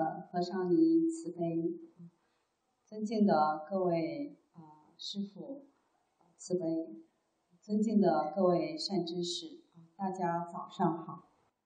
和尚尼慈悲，尊敬的各位师父慈悲，尊敬的各位善知识，大家早上好。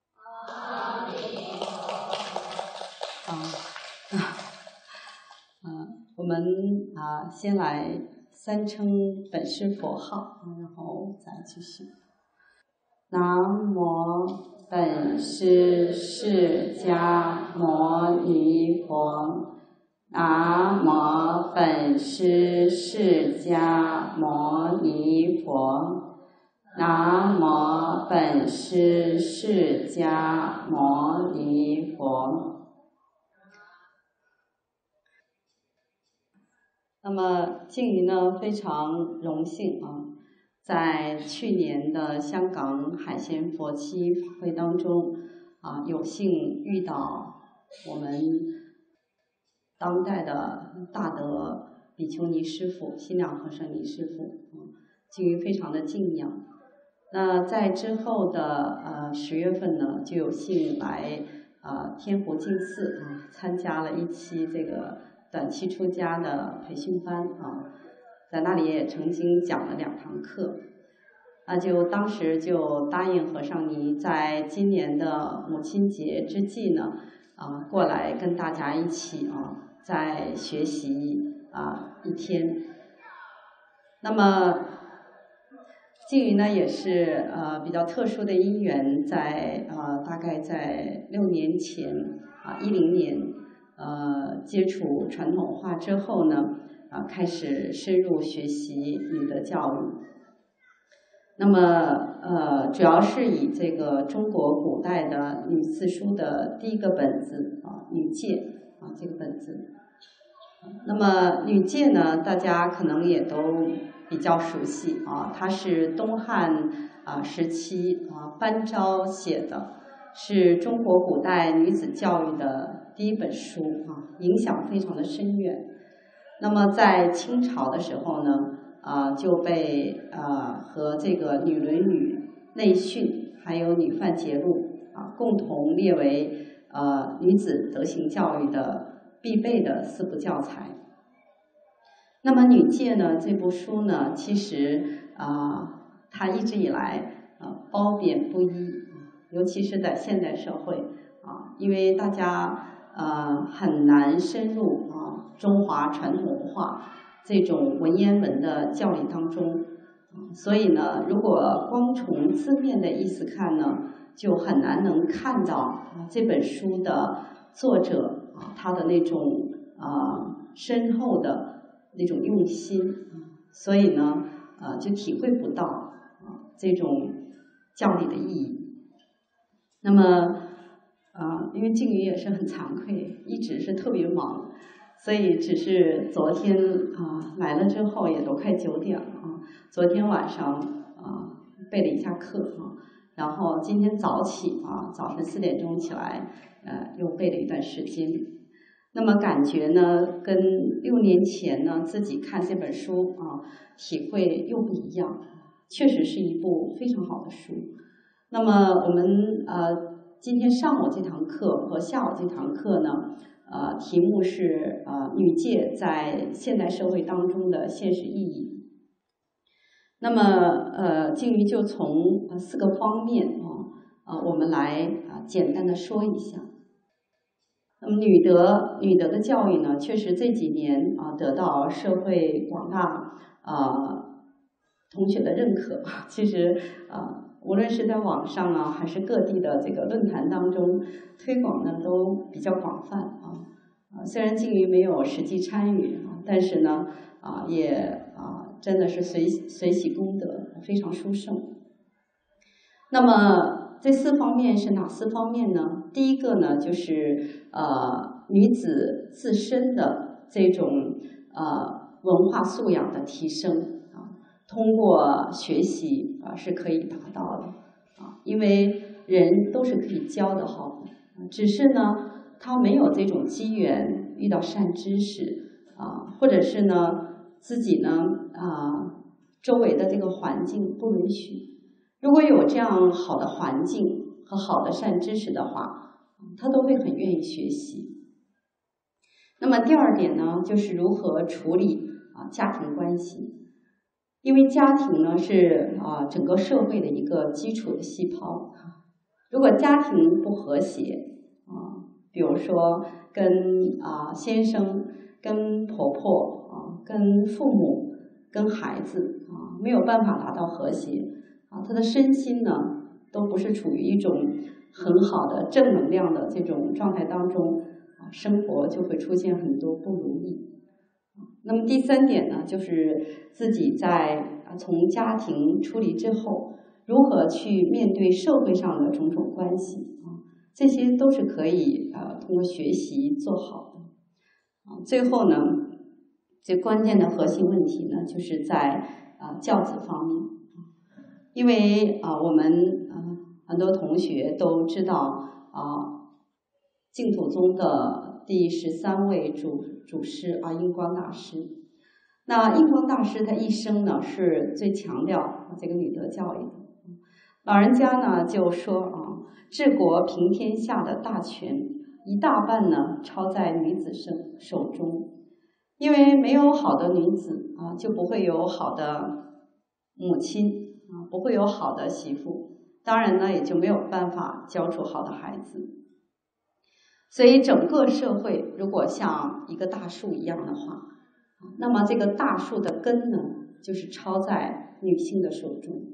我们先来三称本师佛号，然后再继续。南无本师释迦牟尼佛，南无本师释迦牟尼佛，南无本师释迦牟尼佛。那么静怡呢，非常荣幸在去年的香港海鲜佛七法会当中有幸遇到我们当代的大德比丘尼师父心量和尚尼师父，静怡非常的敬仰。那在之后的10月份呢，就有幸来天湖净寺参加了一期这个短期出家的培训班在那里也曾经讲了2堂课，就当时就答应和尚尼在今年的母亲节之际呢过来跟大家一起再学习1天。那么静怡呢也是比较特殊的因缘，在大概在6年前10年接触传统化之后呢开始深入学习女德教育。那么主要是以这个中国古代的女四书的第一个本子女戒这个本子。那么女戒呢，大家可能也都比较熟悉它是东汉时期班昭写的，是中国古代女子教育的第一本书影响非常的深远。那么在清朝的时候呢就被和这个《女论语》《内训》还有《女范节录》共同列为女子德行教育的必备的4部教材。那么女戒呢这部书呢，其实它一直以来褒贬不一，尤其是在现代社会因为大家很难深入中华传统化这种文言文的教理当中，所以呢，如果光从字面的意思看呢，就很难能看到这本书的作者他的那种深厚的那种用心，所以呢就体会不到这种教理的意义。那么因为静怡也是很惭愧，一直是特别忙，所以只是昨天来了之后也都快9点了昨天晚上备了一下课然后今天早起早晨4点钟起来又备了一段时间。那么感觉呢跟6年前呢自己看这本书体会又不一样，确实是一部非常好的书。那么我们今天上午这堂课和下午这堂课呢题目是女戒在现代社会当中的现实意义。那么静怡就从4个方面我们来简单的说一下。那么女德的教育呢，确实这几年得到社会广大同学的认可。其实无论是在网上还是各地的这个论坛当中推广呢都比较广泛虽然静怡没有实际参与但是呢也真的是随喜功德，非常殊胜。那么这4方面是哪4方面呢？第一个呢就是女子自身的这种文化素养的提升通过学习是可以达到的因为人都是可以教的好的，只是呢他没有这种机缘遇到善知识或者是呢自己呢周围的这个环境不允许。如果有这样好的环境和好的善知识的话，他都会很愿意学习。 那么第二点呢，就是如何处理家庭关系。因为家庭呢是整个社会的一个基础的细胞，如果家庭不和谐比如说跟先生、跟婆婆跟父母、跟孩子没有办法达到和谐他的身心呢都不是处于一种很好的正能量的这种状态当中生活就会出现很多不如意。那么第三点呢，就是自己在从家庭出离之后，如何去面对社会上的种种关系这些都是可以通过学习做好的最后呢，最关键的核心问题呢，就是在教子方面。因为我们很多同学都知道净土宗的第13位主师印光大师。那印光大师他一生呢是最强调这个女德教育的。老人家呢就说治国平天下的大权一大半呢操在女子手中，因为没有好的女子就不会有好的母亲不会有好的媳妇，当然呢也就没有办法教出好的孩子。所以整个社会如果像一个大树一样的话，那么这个大树的根呢就是操在女性的手中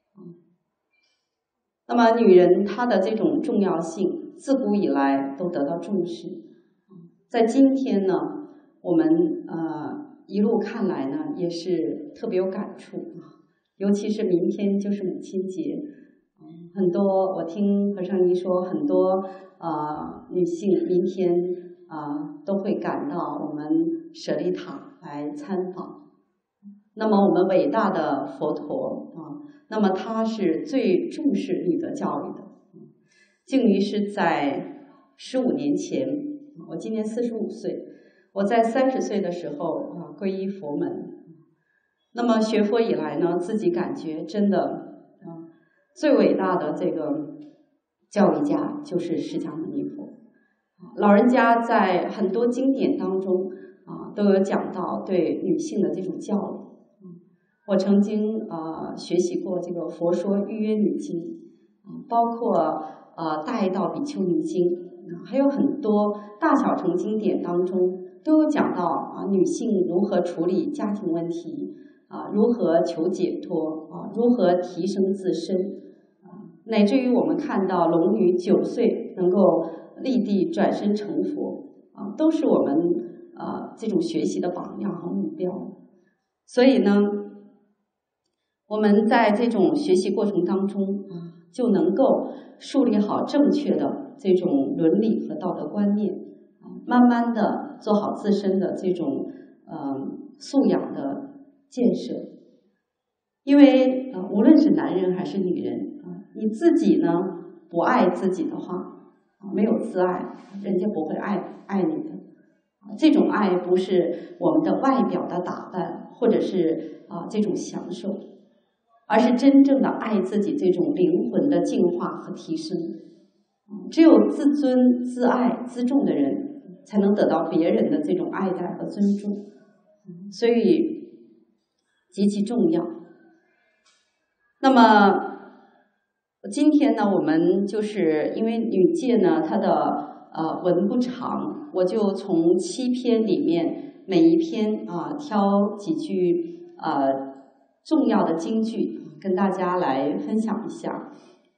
那么女人她的这种重要性自古以来都得到重视。在今天呢我们一路看来呢也是特别有感触尤其是明天就是母亲节很多我听和尚姨说很多女性明天都会赶到我们舍利塔来参访。那么我们伟大的佛陀那么他是最重视女德教育的。净鱼是在15年前，我今年45岁，我在30岁的时候皈依佛门。那么学佛以来呢，自己感觉真的最伟大的这个教育家就是释迦牟尼佛。老人家在很多经典当中都有讲到对女性的这种教育。我曾经学习过这个《佛说预约女经》包括大义道比丘尼经还有很多大小乘经典当中都有讲到女性如何处理家庭问题如何求解脱如何提升自身乃至于我们看到龙女9岁能够立地转身成佛都是我们这种学习的榜样和目标。所以呢我们在这种学习过程当中就能够树立好正确的这种伦理和道德观念慢慢的做好自身的这种素养的建设。因为无论是男人还是女人你自己呢不爱自己的话没有自爱，人家不会爱你的。这种爱不是我们的外表的打扮或者是这种享受，而是真正的爱自己这种灵魂的净化和提升。只有自尊自爱自重的人才能得到别人的这种爱戴和尊重，所以极其重要。那么今天呢我们就是因为女戒呢它的文不长，我就从7篇里面每一篇挑几句重要的金句跟大家来分享一下。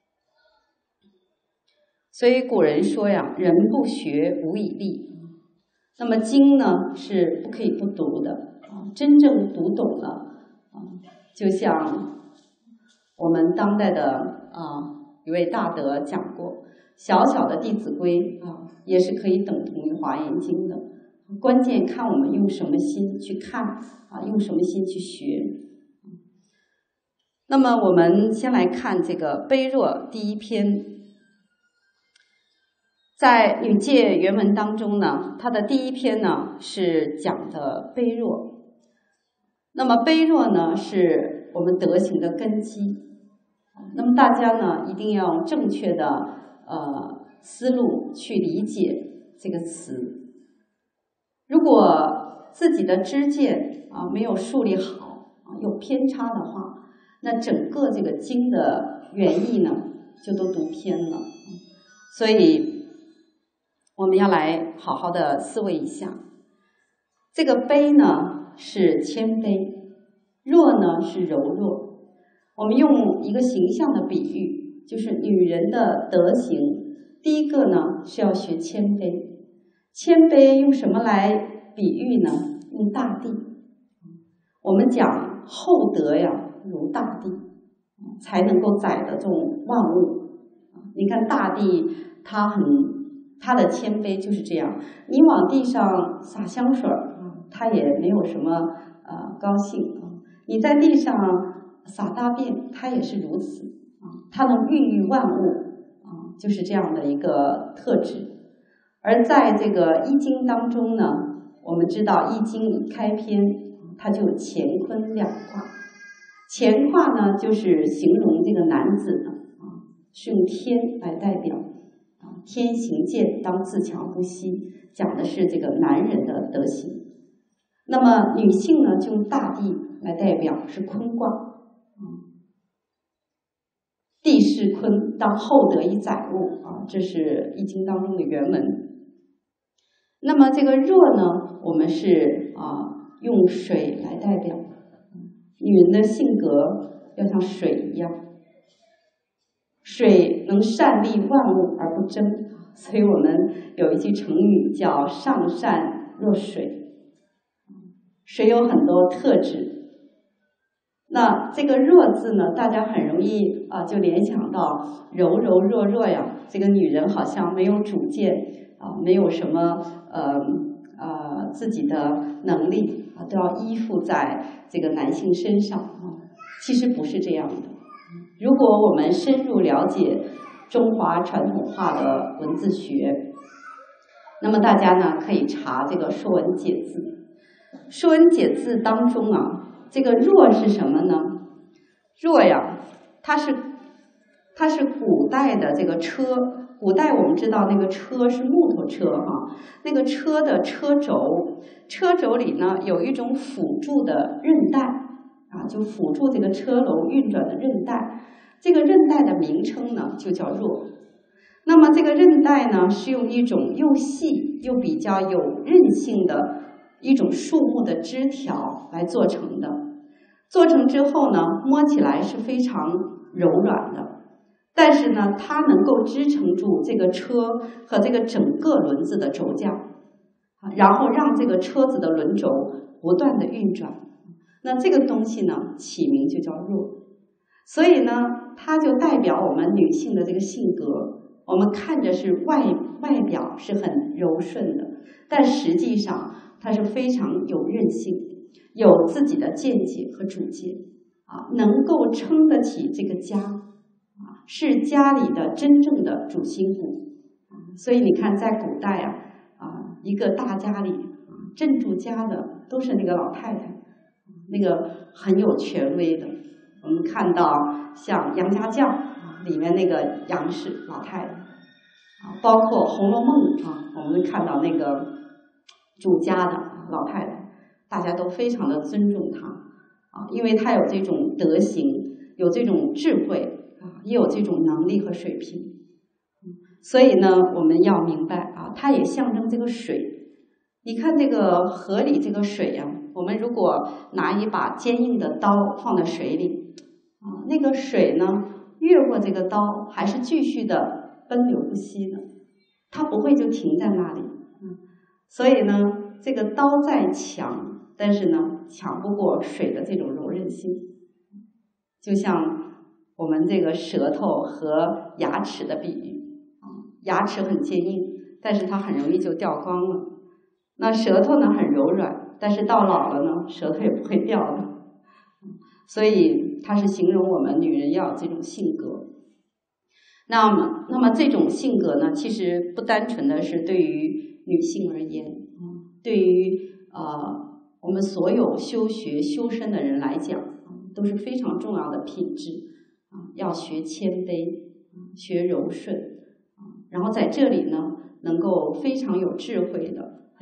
所以古人说呀，人不学无以立。那么经呢是不可以不读的真正读懂了就像我们当代的一位大德讲过，小小的《弟子规》也是可以等同于《华严经》的。关键看我们用什么心去看用什么心去学。那么我们先来看这个悲若第一篇。在女戒原文当中呢，它的第一篇呢是讲的悲若。那么悲若呢是我们德行的根基。那么大家呢一定要用正确的思路去理解这个词。 如果自己的知见没有树立好有偏差的话，那整个这个经的原意呢就都读偏了。所以我们要来好好的思维一下，这个悲呢是谦卑，弱呢是柔弱。我们用一个形象的比喻，就是女人的德行，第一个呢是要学谦卑。谦卑用什么来比喻呢？用大地。我们讲厚德呀如大地，才能够载得动万物。你看大地它的谦卑就是这样，你往地上洒香水它也没有什么高兴你在地上撒大便它也是如此它能孕育万物就是这样的一个特质。而在这个易经当中呢，我们知道易经开篇它就有乾坤两卦。乾卦呢就是形容这个男子的是用天来代表天行健，当自强不息，讲的是这个男人的德行。那么女性呢就用大地来代表，是坤卦地势坤，当厚德以载物这是易经当中的原文。那么这个弱呢，我们是用水来代表。女人的性格要像水一样，水能善利万物而不争，所以我们有一句成语叫上善若水。水有很多特质，那这个弱字呢，大家很容易就联想到柔柔弱弱呀，这个女人好像没有主见没有什么自己的能力都要依附在这个男性身上其实不是这样的。如果我们深入了解中华传统化的文字学，那么大家呢可以查这个《说文解字》。《说文解字》当中这个弱是什么呢？弱呀，它是古代的这个车。古代我们知道那个车是木头车那个车的车轴里呢有一种辅助的韧带就辅助这个车轮运转的韧带，这个韧带的名称呢就叫弱。那么这个韧带呢是用一种又细又比较有韧性的一种树木的枝条来做成的，做成之后呢摸起来是非常柔软的，但是呢它能够支撑住这个车和这个整个轮子的轴架然后让这个车子的轮轴不断的运转。那这个东西呢起名就叫弱。所以呢它就代表我们女性的这个性格，我们看着是外表是很柔顺的，但实际上它是非常有韧性，有自己的见解和主见能够撑得起这个家是家里的真正的主心骨所以你看在古代一个大家里镇住家的都是那个老太太，那个很有权威的。我们看到像杨家将里面那个杨氏老太太包括《红楼梦》我们看到那个主家的老太太，大家都非常的尊重她因为她有这种德行，有这种智慧也有这种能力和水平。所以呢我们要明白它也象征这个水。你看这个河里这个水我们如果拿一把坚硬的刀放在水里那个水呢越过这个刀还是继续的奔流不息的，它不会就停在那里所以呢这个刀再强，但是呢抢不过水的这种柔韧性。就像我们这个舌头和牙齿的比喻牙齿很坚硬，但是它很容易就掉光了。那舌头呢很柔软，但是到老了呢舌头也不会掉的。所以它是形容我们女人要有这种性格。那么这种性格呢其实不单纯的是对于女性而言对于我们所有修学修身的人来讲都是非常重要的品质要学谦卑，学柔顺然后在这里呢能够非常有智慧的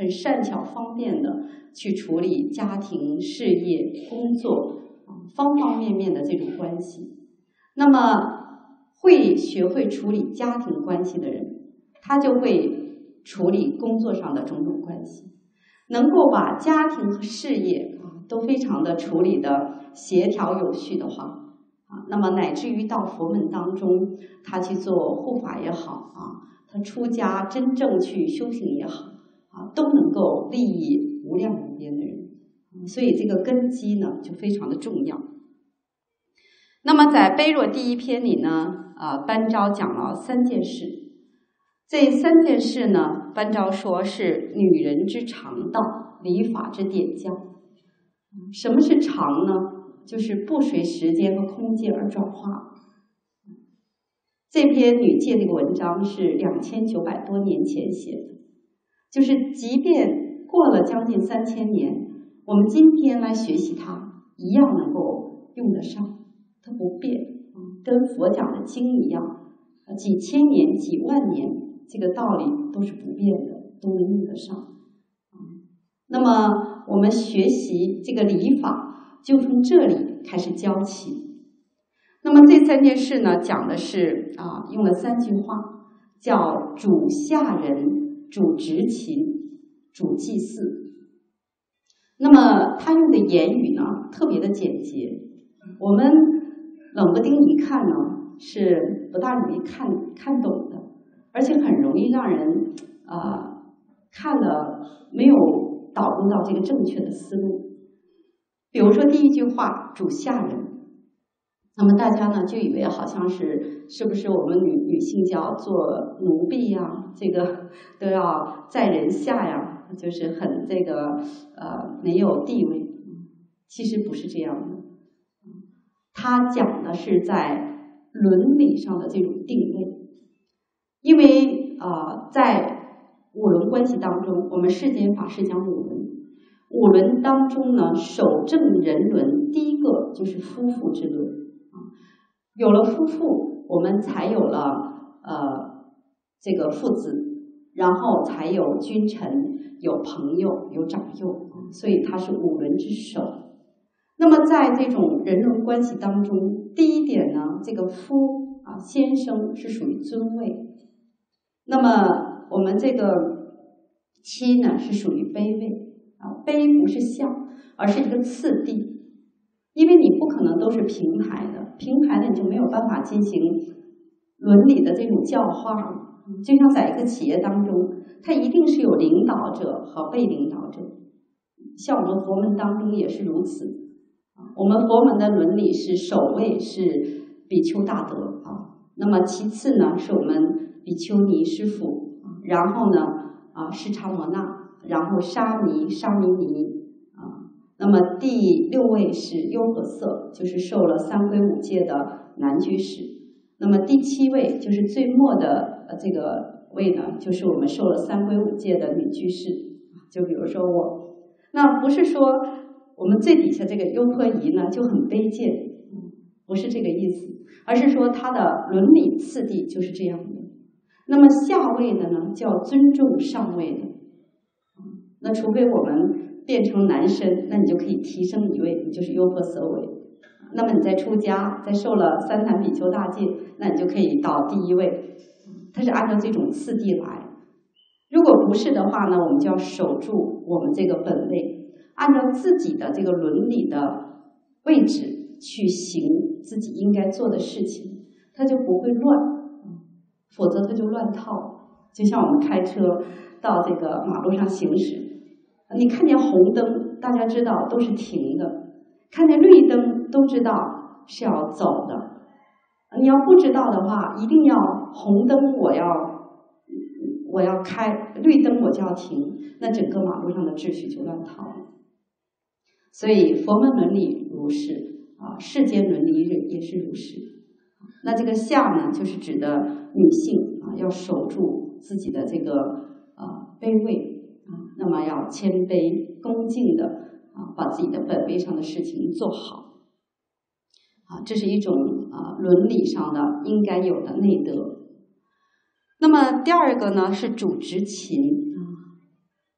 很善巧方便的去处理家庭、事业、工作方方面面的这种关系。那么学会处理家庭关系的人，他就会处理工作上的种种关系，能够把家庭和事业都非常的处理的协调有序的话，那么乃至于到佛门当中，他去做护法也好他出家真正去修行也好都能够利益无量无边的人。所以这个根基呢就非常的重要。那么在般若第一篇里呢班昭讲了3件事。这3件事呢，班昭说是女人之常道，礼法之典教。什么是常呢？就是不随时间和空间而转化。这篇女戒这个文章是2900多年前写的，就是即便过了将近3000年，我们今天来学习它，一样能够用得上，它不变，跟佛讲的经一样，几千年、几万年，这个道理都是不变的，都能用得上。那么我们学习这个礼法，就从这里开始教起。那么这3件事呢，讲的是用了3句话，叫主下人、主执勤、主祭祀。那么他用的言语呢，特别的简洁，我们冷不丁一看呢，是不大容易看懂的，而且很容易让人看了没有导入到这个正确的思路。比如说第一句话，主下人。那么大家呢就以为好像是不是我们女性就要做奴婢呀，这个都要在人下呀，就是很这个没有地位。其实不是这样的，他讲的是在伦理上的这种定位。因为在五伦关系当中，我们世间法是讲五伦，五伦当中呢，守正人伦，第一个就是夫妇之伦。有了夫妇，我们才有了这个父子，然后才有君臣，有朋友，有长幼，所以它是五伦之首。那么在这种人伦关系当中，第一点呢，这个夫先生是属于尊位，那么我们这个妻呢是属于卑位卑不是下，而是一个次第。因为你不可能都是平排的，平排的你就没有办法进行伦理的这种教化。就像在一个企业当中，它一定是有领导者和被领导者，像我们佛门当中也是如此。我们佛门的伦理是首位是比丘大德那么其次呢是我们比丘尼师父，然后呢释迦摩那，然后沙弥尼那么第6位是优婆塞，就是受了3皈5戒的男居士。那么第7位就是最末的这个位呢，就是我们受了3皈5戒的女居士。就比如说我，那不是说我们最底下这个优婆夷呢就很卑贱，不是这个意思，而是说它的伦理次第就是这样的。那么下位的呢叫尊重上位的，那除非我们变成男生，那你就可以提升1位，你就是优婆塞位。那么你再出家，再受了3坛比丘大戒，那你就可以到第1位。它是按照这种次第来。如果不是的话呢，我们就要守住我们这个本位，按照自己的这个伦理的位置去行自己应该做的事情，它就不会乱，否则它就乱套。就像我们开车到这个马路上行驶，你看见红灯，大家知道都是停的；看见绿灯，都知道是要走的。你要不知道的话，一定要红灯我要开，绿灯我就要停，那整个马路上的秩序就乱套了。所以佛门伦理如是世间伦理也是如是。那这个下呢，就是指的女性要守住自己的这个卑位。那么要谦卑恭敬的把自己的本位上的事情做好这是一种伦理上的应该有的内德。那么第2个呢是主执勤。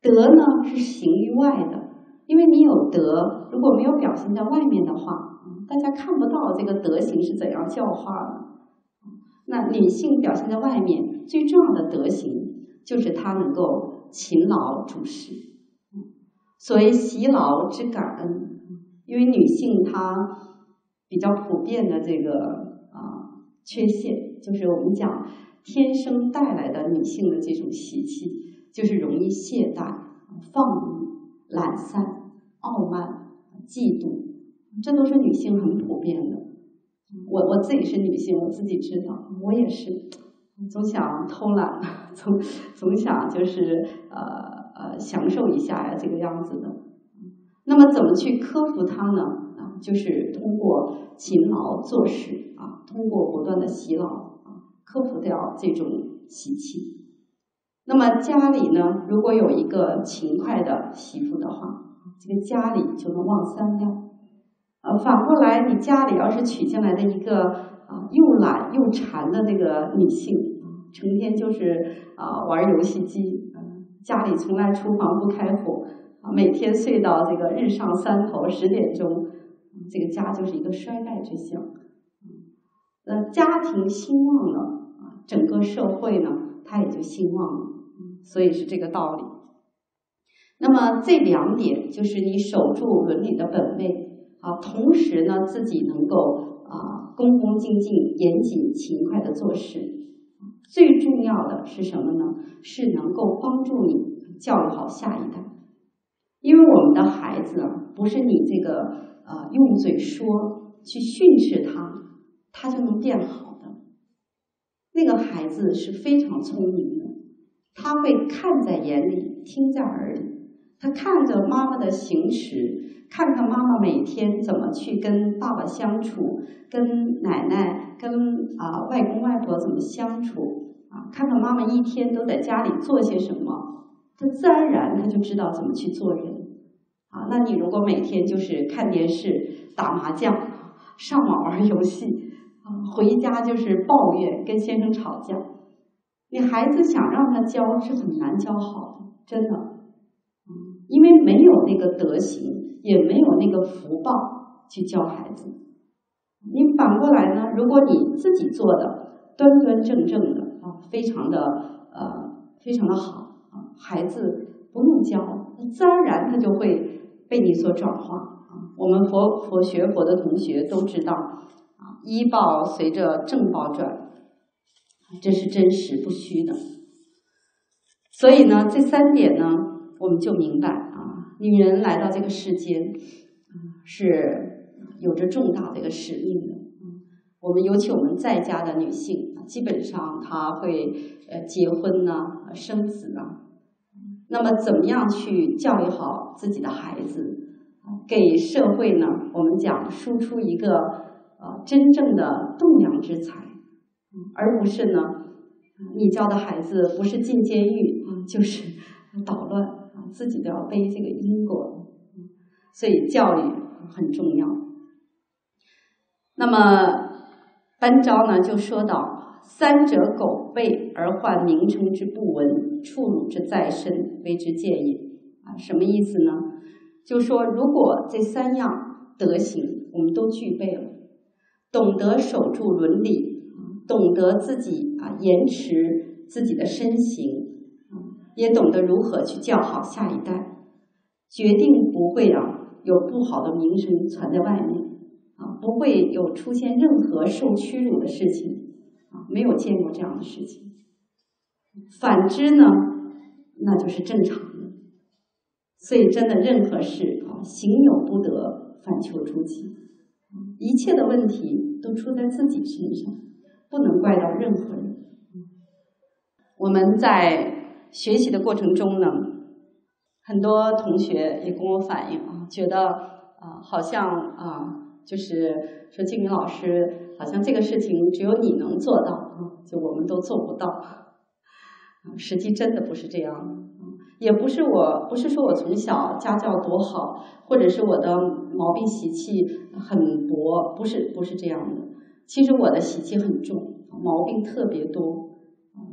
德呢是行于外的，因为你有德，如果没有表现在外面的话，大家看不到这个德行是怎样教化的。那女性表现在外面最重要的德行，就是她能够勤劳主事。所谓习劳之感恩，因为女性她比较普遍的这个缺陷，就是我们讲天生带来的女性的这种习气，就是容易懈怠、放逸、懒散、傲慢、嫉妒，这都是女性很普遍的。我自己是女性，我自己知道，我也是，总想偷懒，总想就是享受一下呀，这个样子的。那么怎么去克服它呢？就是通过勤劳做事通过不断的洗脑克服掉这种习气。那么家里呢，如果有一个勤快的媳妇的话，这个家里就能旺3料。反过来，你家里要是娶进来的一个又懒又馋的这个女性，成天就是玩游戏机，家里从来厨房不开火，每天睡到这个日上三头10点钟，这个家就是一个衰败之象。家庭兴旺了，整个社会呢，它也就兴旺了，所以是这个道理。那么这2点就是你守住伦理的本位同时呢，自己能够恭恭敬敬、严谨、勤快的做事。最重要的是什么呢？是能够帮助你教育好下一代。因为我们的孩子不是你这个用嘴说去训斥他就能变好的。那个孩子是非常聪明的，他会看在眼里，听在耳里，他看着妈妈的行持，看看妈妈每天怎么去跟爸爸相处，跟奶奶、跟外公外婆怎么相处看看妈妈一天都在家里做些什么，他自然而然他就知道怎么去做人那你如果每天就是看电视、打麻将、上网玩游戏回家就是抱怨，跟先生吵架，你孩子想让他教是很难教好的，真的。因为没有那个德行，也没有那个福报去教孩子。你反过来呢，如果你自己做的端端正正的非常的好孩子不用教，自然而然他就会被你所转化我们佛学佛的同学都知道医报随着正报转，这是真实不虚的。所以呢，这3点呢，我们就明白女人来到这个世间是有着重大的一个使命的。我们尤其我们在家的女性，基本上她会结婚生子那么怎么样去教育好自己的孩子，给社会呢，我们讲输出一个真正的栋梁之才，而不是呢你教的孩子不是进监狱就是捣乱自己都要背这个因果。所以教育很重要。那么班昭呢就说到3者苟备而患名称之不闻，触辱之在身，为之戒也什么意思呢？就说如果这3样德行我们都具备了，懂得守住伦理，懂得自己延迟自己的身形，也懂得如何去教好下一代，决定不会有不好的名声传在外面不会有出现任何受屈辱的事情没有见过这样的事情。反之呢，那就是正常的。所以真的任何事行有不得，反求诸己。一切的问题都出在自己身上，不能怪到任何人。我们在学习的过程中呢，很多同学也跟我反映觉得好像就是说静云老师好像这个事情只有你能做到就我们都做不到。实际真的不是这样也不是说我从小家教多好，或者是我的毛病习气很薄，不是这样的。其实我的习气很重，毛病特别多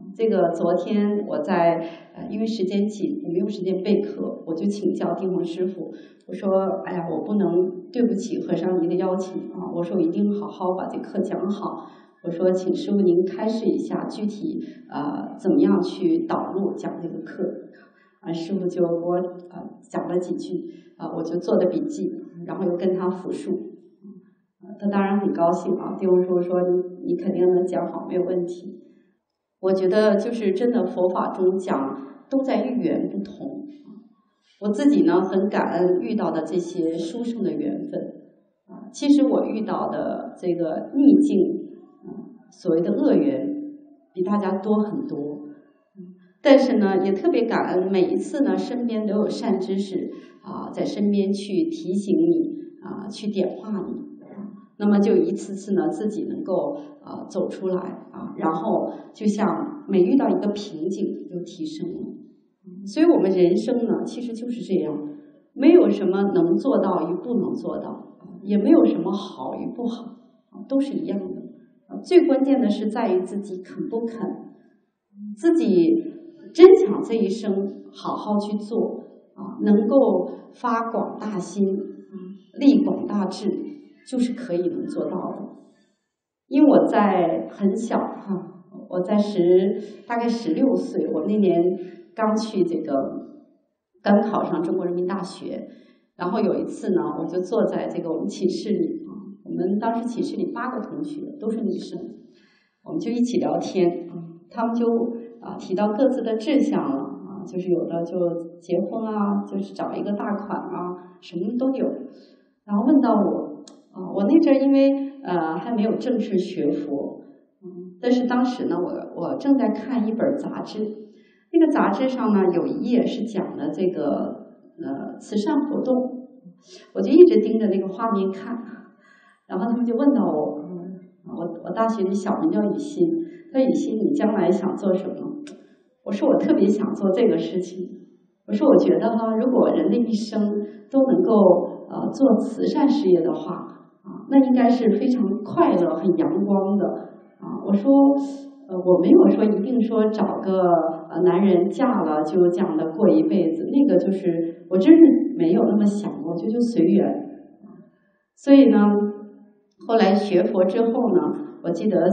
这个昨天我在因为时间紧，我没有时间备课，我就请教定慧师父，我说哎呀，我不能对不起和尚您的邀请啊，我说我一定好好把这课讲好。我说请师父您开示一下具体怎么样去导入讲这个课。师父就给我讲了几句我就做的笔记，然后又跟他复述。他当然很高兴啊，定慧师父说你肯定能讲好，没有问题。我觉得就是真的佛法中讲都在于缘不同。我自己呢很感恩遇到的这些殊胜的缘分其实我遇到的这个逆境所谓的恶缘比大家多很多，但是呢也特别感恩每一次呢身边都有善知识在身边去提醒你去点化你那么就一次次呢自己能够走出来然后就像每遇到一个瓶颈就提升了。所以我们人生呢其实就是这样，没有什么能做到与不能做到，也没有什么好与不好，都是一样的。最关键的是在于自己肯不肯，自己真想这一生好好去做能够发广大心立广大志，就是可以能做到的。因为我在很小我在大概16岁，我那年刚去刚考上中国人民大学，然后有一次呢，我就坐在这个我们寝室里我们当时寝室里8个同学都是女生，我们就一起聊天他们就提到各自的志向了就是有的就结婚就是找一个大款什么都有。然后问到我那阵因为还没有正式学佛但是当时呢我正在看一本杂志，那个杂志上呢有一页是讲的这个慈善活动，我就一直盯着那个画面看，然后他们就问到我大学里小名叫雨欣，他说雨欣你将来想做什么？我说我特别想做这个事情，我说我觉得如果人的一生都能够做慈善事业的话那应该是非常快乐很阳光的我说我没有说一定说找个男人嫁了就这样的过一辈子，那个就是我真是没有那么想过，就随缘。所以呢后来学佛之后呢，我记得我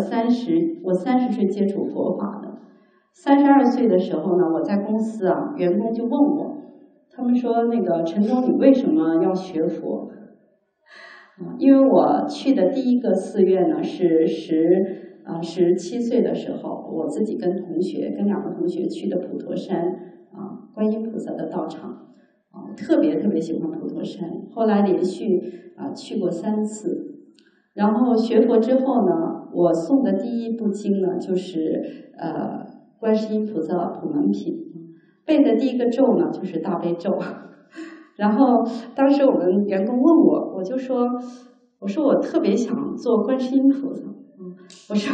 30岁接触佛法的，32岁的时候呢，我在公司员工就问我，他们说那个陈总你为什么要学佛？因为我去的第一个寺院呢是17岁的时候，我自己跟2个同学去的普陀山观音菩萨的道场特别特别喜欢普陀山，后来连续去过3次。然后学佛之后呢，我诵的第一部经呢就是观世音菩萨普门品，背的第一个咒呢就是大悲咒。然后当时我们员工问我就说我特别想做观世音菩萨我说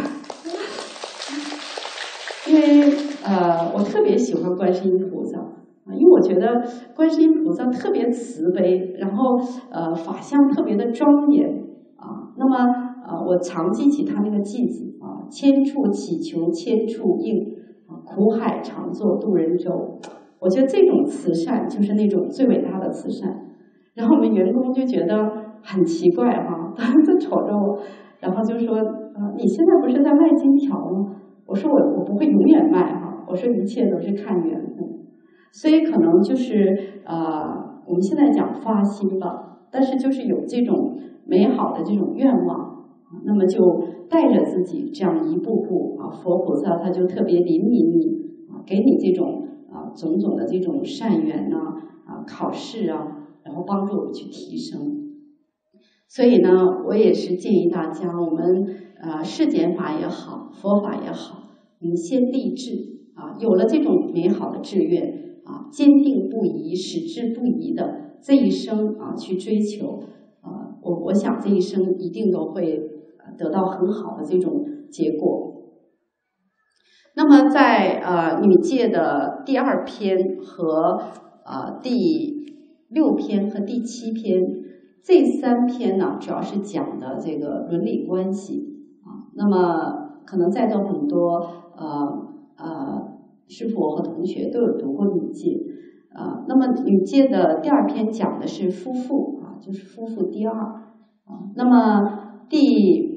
因为我特别喜欢观世音菩萨因为我觉得观世音菩萨特别慈悲，然后法相特别的庄严那么我常记起他那个偈子千处祈求千处应苦海常作渡人舟。我觉得这种慈善就是那种最伟大的慈善。然后我们员工就觉得很奇怪他们就瞅着我，然后就说你现在不是在卖金条吗？我说我不会永远卖我说一切都是看缘分。所以可能就是我们现在讲发心吧，但是就是有这种美好的这种愿望那么就带着自己这样一步步佛菩萨他就特别怜悯你给你这种种种的这种善缘考试然后帮助我们去提升。所以呢我也是建议大家，我们世间法也好佛法也好，我们先立志有了这种美好的志愿坚定不移矢志不移的这一生去追求我想这一生一定都会得到很好的这种结果。那么在女戒的第2篇和第6篇和第7篇这3篇呢主要是讲的这个伦理关系那么可能在座很多师父和同学都有读过女戒。那么女戒的第2篇讲的是夫妇就是夫妇第2那么第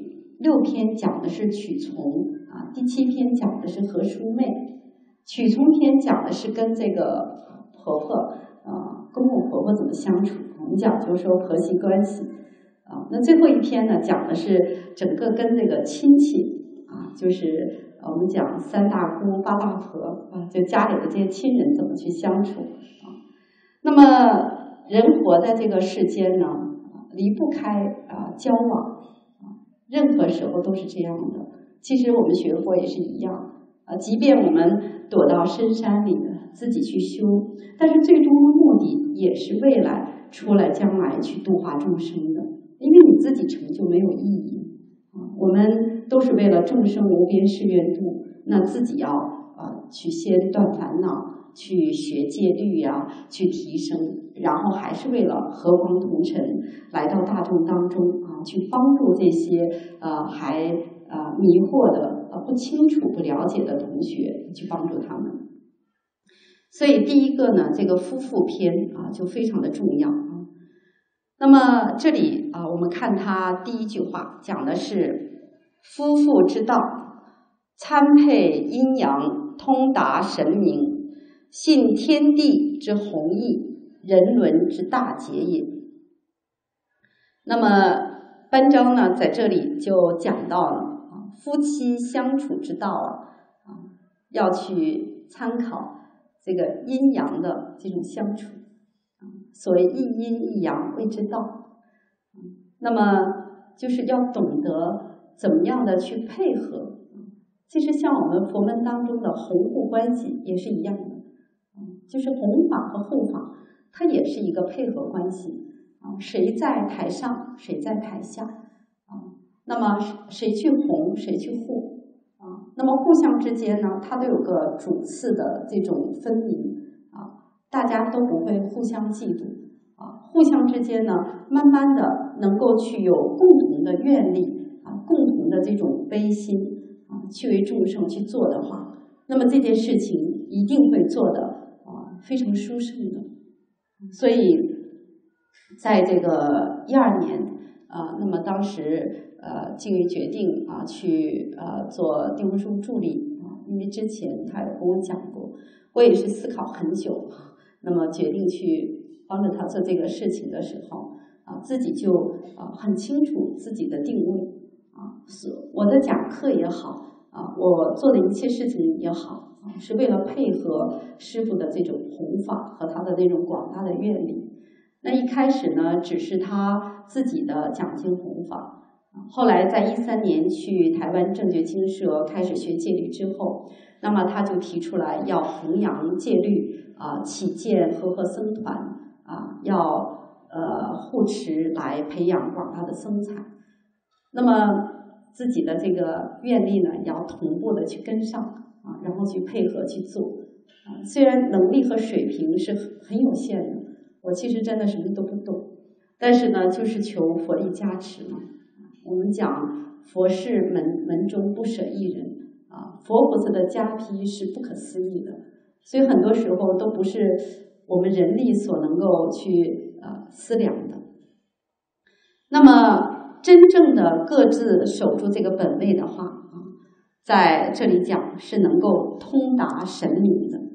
6篇讲的是娶从第7篇讲的是和淑妹。娶从篇讲的是跟这个婆婆公公婆婆怎么相处，我们讲就是说婆媳关系那最后一篇呢，讲的是整个跟这个亲戚就是我们讲3大姑8大婆就家里的这些亲人怎么去相处那么人活在这个世间呢，离不开交往任何时候都是这样的。其实我们学佛也是一样即便我们躲到深山里自己去修，但是最终的目的也是未来出来将来去度化众生的，因为你自己成就没有意义我们都是为了众生无边誓愿度，那自己要去先断烦恼，去学戒律去提升，然后还是为了和光同尘，来到大众当中去帮助这些还迷惑的不清楚不了解的同学，去帮助他们。所以第一个呢，这个夫妇篇就非常的重要那么这里我们看他第1句话讲的是夫妇之道，参配阴阳，通达神明，信天地之弘毅，人伦之大节也。那么班章呢，在这里就讲到了夫妻相处之道要去参考这个阴阳的这种相处所谓一阴一阳谓之道那么就是要懂得怎么样的去配合其实像我们佛门当中的弘护关系也是一样的就是弘法和护法它也是一个配合关系谁在台上谁在台下那么谁去弘谁去护那么互相之间呢，它都有个主次的这种分明大家都不会互相嫉妒互相之间呢，慢慢的能够去有共同的愿力共同的这种悲心去为众生去做的话，那么这件事情一定会做得非常殊胜的。所以在这个12年那么当时静瑜决定去做定文书助理因为之前他有跟我讲过，我也是思考很久那么决定去帮着他做这个事情的时候自己就很清楚自己的定位我的讲课也好我做的一切事情也好是为了配合师父的这种弘法和他的那种广大的愿力。那一开始呢，只是他自己的讲经弘法，后来在13年去台湾正觉精舍开始学戒律之后，那么他就提出来要弘扬戒律起建和僧团要护持来培养广大的僧才。那么自己的这个愿力呢，要同步的去跟上然后去配合去做虽然能力和水平是很有限的，我其实真的什么都不懂，但是呢，就是求佛力加持嘛。我们讲佛事门中不舍一人佛菩萨的加披是不可思议的，所以很多时候都不是我们人力所能够去思量的。那么真正的各自守住这个本位的话在这里讲是能够通达神明的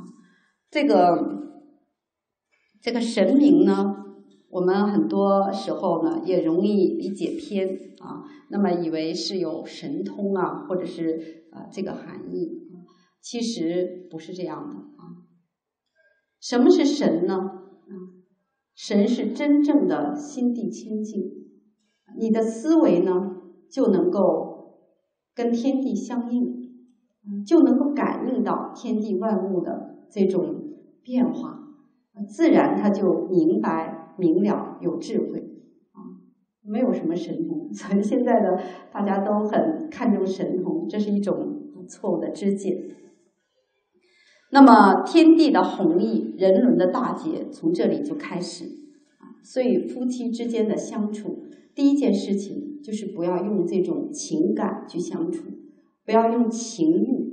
这个神明呢，我们很多时候呢也容易理解偏那么以为是有神通或者是这个含义其实不是这样的什么是神呢神是真正的心地清净，你的思维呢就能够跟天地相应，就能够感应到天地万物的这种变化，自然他就明白明了有智慧没有什么神通，所以现在的大家都很看重神通，这是一种错误的知见。那么天地的弘毅，人伦的大节从这里就开始所以夫妻之间的相处，第一件事情就是不要用这种情感去相处，不要用情欲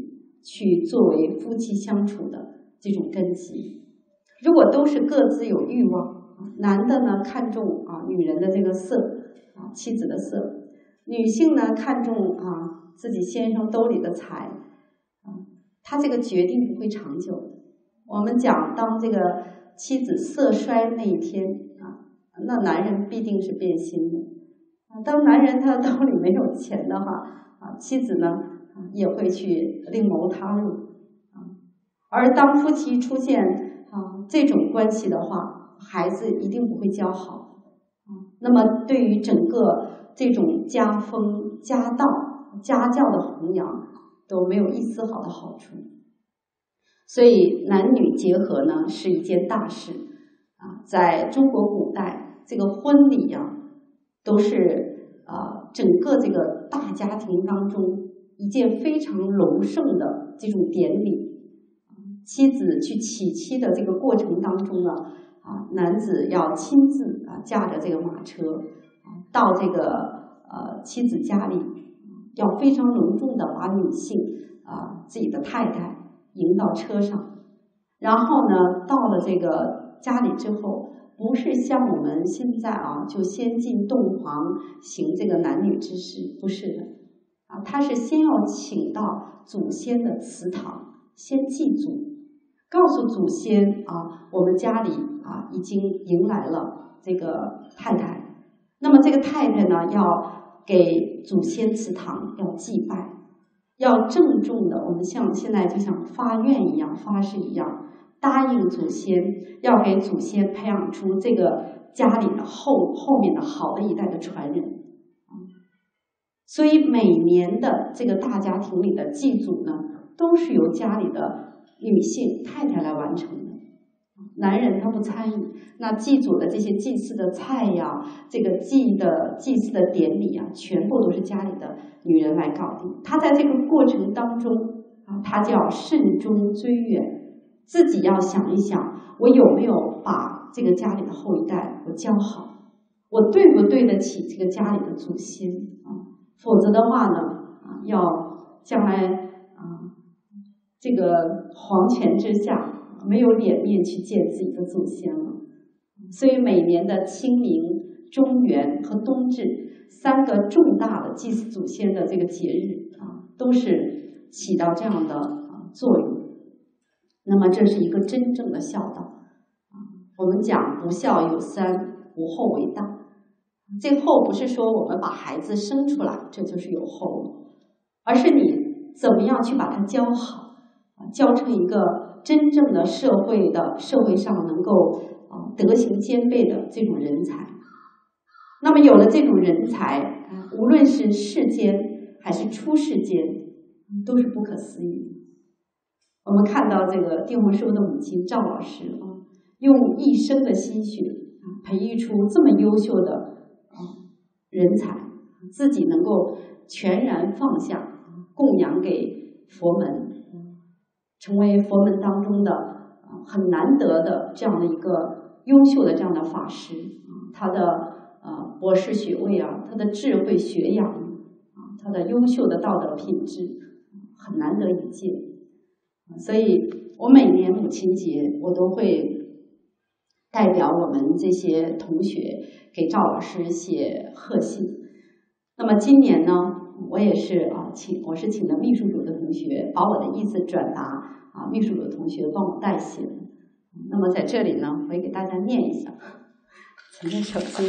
去作为夫妻相处的这种根基。如果都是各自有欲望，男的呢看重女人的这个色妻子的色，女性呢看重自己先生兜里的财他这个决定不会长久。我们讲，当这个妻子色衰那一天那男人必定是变心的当男人他兜里没有钱的话妻子呢也会去另谋他路而当夫妻出现这种关系的话，孩子一定不会教好那么对于整个这种家风、家道、家教的弘扬都没有一丝好的好处。所以男女结合呢是一件大事在中国古代，这个婚礼都是整个这个大家庭当中一件非常隆盛的这种典礼。妻子去娶妻的这个过程当中男子要亲自驾着这个马车到这个妻子家里，要非常隆重的把女性自己的太太迎到车上，然后呢到了这个家里之后，不是像我们现在就先进洞房行这个男女之事，不是的他是先要请到祖先的祠堂，先祭祖，告诉祖先我们家里已经迎来了这个太太。那么这个太太呢，要给祖先祠堂要祭拜，要郑重的，我们像现在就像发愿一样、发誓一样，答应祖先要给祖先培养出这个家里的后面的好的一代的传人。所以每年的这个大家庭里的祭祖呢，都是由家里的女性太太来完成的，男人他不参与。那祭祖的这些祭祀的菜这个祭祀的典礼全部都是家里的女人来搞定。他在这个过程当中他就要慎终追远，自己要想一想，我有没有把这个家里的后一代我教好，我对不对得起这个家里的祖先否则的话呢要将来这个皇权之下没有脸面去见自己的祖先了。所以每年的清明、中元和冬至3个重大的祭祀祖先的这个节日都是起到这样的作用。那么这是一个真正的孝道我们讲不孝有3，无后为大。这后不是说我们把孩子生出来这就是有后了，而是你怎么样去把他教好，教成一个真正的社会上能够德行兼备的这种人才。那么有了这种人才无论是世间还是出世间都是不可思议的。我们看到这个丁洪寿的母亲赵老师用一生的心血培育出这么优秀的人才，自己能够全然放下，供养给佛门，成为佛门当中的很难得的这样的一个优秀的这样的法师。他的博士学位他的智慧学养他的优秀的道德品质很难得一见。所以我每年母亲节我都会代表我们这些同学给赵老师写贺信。那么今年呢，我也是我是请的秘书组的同学把我的意思转达秘书组的同学帮我代写。那么在这里呢，我也给大家念一下，请用手机。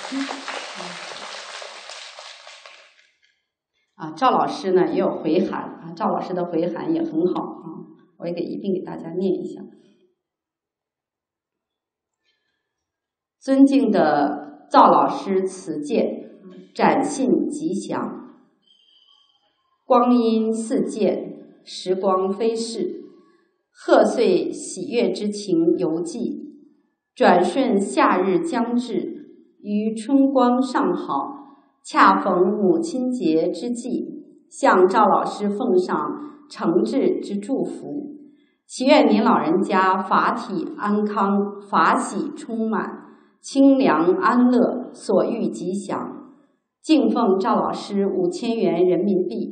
赵老师呢也有回函赵老师的回函也很好我也一并给大家念一下。尊敬的赵老师辞见，展信吉祥。光阴似箭，时光飞逝，贺岁喜悦之情犹记。转瞬夏日将至，于春光尚好，恰逢母亲节之际，向赵老师奉上诚挚之祝福，祈愿您老人家法体安康，法喜充满，清凉安乐，所欲吉祥。敬奉赵老师5000元人民币，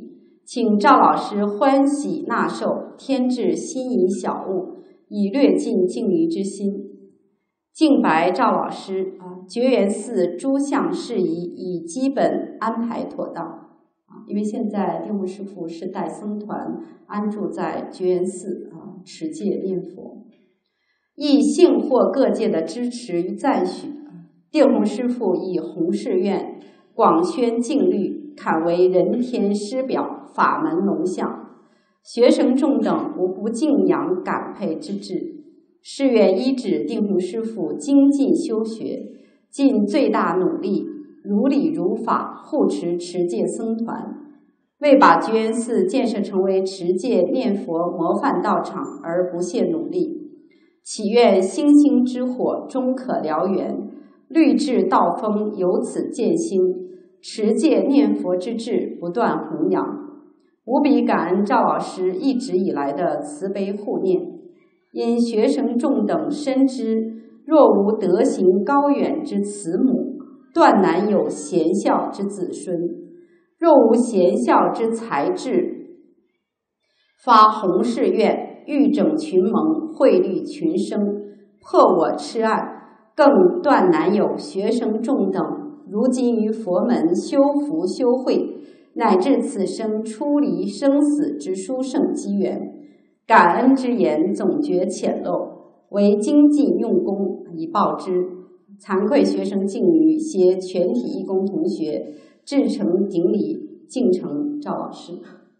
请赵老师欢喜纳受，添置心仪小物，以略尽敬余之心。敬白赵老师觉园寺诸项事宜已基本安排妥当因为现在定慧师父是带僧团安住在觉园寺持戒念佛，亦幸获各界的支持与赞许。定弘师父以弘誓愿广宣净律，堪为人天师表，法门龙象，学生众等无不敬仰感佩之至。誓愿依止定弘师父精进修学，尽最大努力，如理如法护持持戒僧团，为把觉园寺建设成为持戒念佛模范道场而不懈努力。祈愿星星之火终可燎原，律制道风由此渐兴，持戒念佛之志不断弘扬。无比感恩赵老师一直以来的慈悲护念。因学生众等深知，若无德行高远之慈母，断难有贤孝之子孙；若无贤孝之才智，发弘誓愿，欲整群盟，荟律群生，破我痴暗，更断难有学生众等如今于佛门修福修慧，乃至此生出离生死之殊胜机缘。感恩之言总觉浅陋，唯精进用功以报之。惭愧学生敬余携全体义工同学至诚顶礼，敬承赵老师。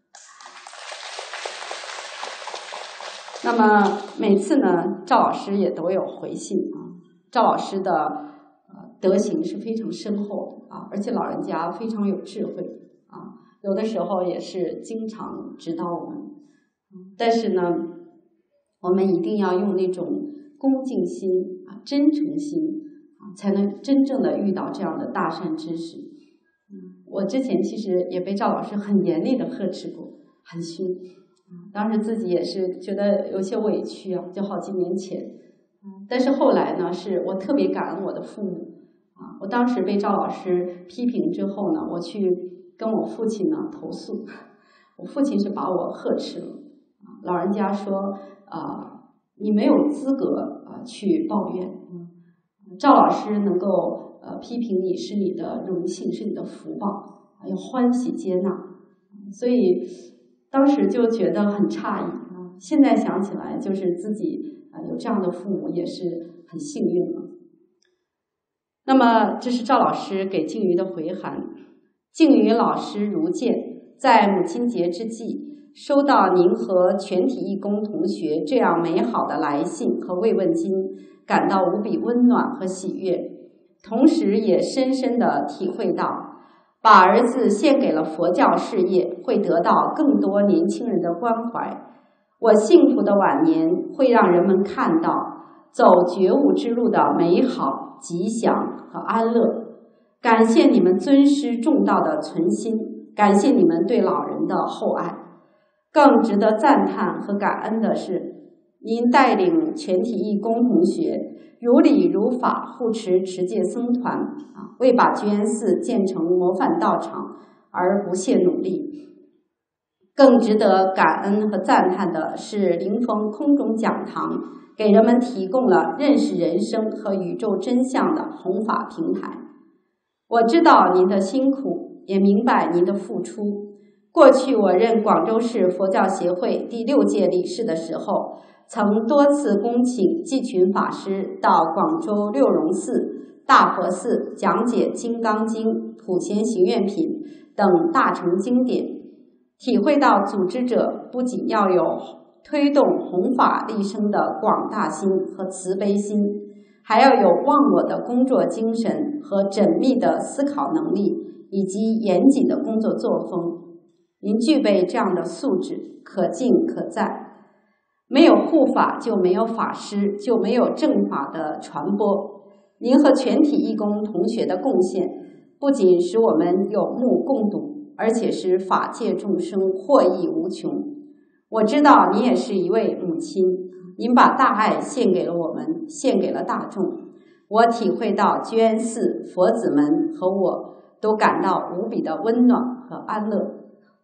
那么每次呢，赵老师也都有回信赵老师的德行是非常深厚的而且老人家非常有智慧有的时候也是经常指导我们。但是呢，我们一定要用那种恭敬心真诚心才能真正的遇到这样的大善知识。我之前其实也被赵老师很严厉的呵斥过，很凶当时自己也是觉得有些委屈就好几年前。但是后来呢，是我特别感恩我的父母我当时被赵老师批评之后呢，我去跟我父亲呢投诉，我父亲是把我呵斥了。老人家说你没有资格去抱怨赵老师能够批评你是你的荣幸，是你的福报要欢喜接纳。所以当时就觉得很诧异现在想起来就是自己有这样的父母也是很幸运了。那么这是赵老师给静瑜的回函。静瑜老师如见，在母亲节之际收到您和全体义工同学这样美好的来信和慰问金，感到无比温暖和喜悦，同时也深深地体会到，把儿子献给了佛教事业，会得到更多年轻人的关怀。我幸福的晚年会让人们看到走觉悟之路的美好、吉祥和安乐。感谢你们尊师重道的存心，感谢你们对老人的厚爱。更值得赞叹和感恩的是，您带领全体义工同学如理如法护持持戒僧团为把觉园寺建成模范道场而不懈努力。更值得感恩和赞叹的是，灵峰空中讲堂给人们提供了认识人生和宇宙真相的弘法平台。我知道您的辛苦，也明白您的付出。过去我任广州市佛教协会第6届理事的时候，曾多次恭请季群法师到广州六榕寺、大佛寺讲解《金刚经》、普贤行愿品等大乘经典，体会到组织者不仅要有推动弘法利生的广大心和慈悲心，还要有忘我的工作精神和缜密的思考能力，以及严谨的工作作风。您具备这样的素质，可敬可赞。没有护法就没有法师，就没有正法的传播。您和全体义工同学的贡献，不仅使我们有目共睹，而且使法界众生获益无穷。我知道您也是一位母亲，您把大爱献给了我们，献给了大众。我体会到觉园寺、佛子们和我都感到无比的温暖和安乐。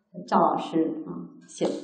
赵老师写的。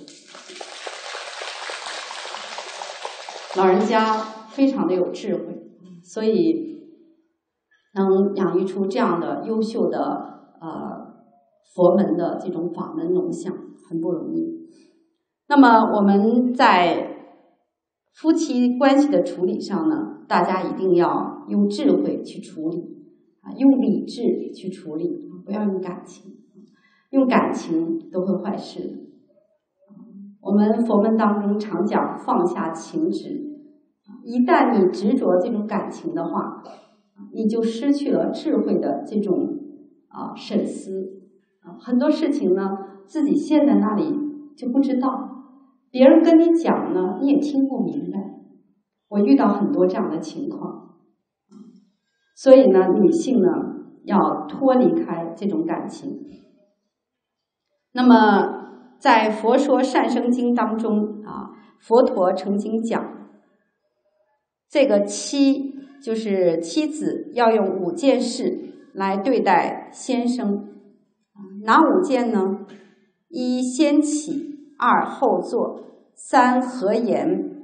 老人家非常的有智慧，所以能养育出这样的优秀的佛门的这种法门龙象，很不容易。那么我们在夫妻关系的处理上呢，大家一定要用智慧去处理用理智去处理，不要用感情，用感情都会坏事的。我们佛门当中常讲放下情执，一旦你执着这种感情的话，你就失去了智慧的这种审思很多事情呢，自己陷在那里就不知道，别人跟你讲呢，你也听不明白。我遇到很多这样的情况，所以呢，女性呢要脱离开这种感情。那么在《佛说善生经》当中佛陀曾经讲，这个就是妻子要用5件事来对待先生。哪5件呢？1先起，2后坐，3和言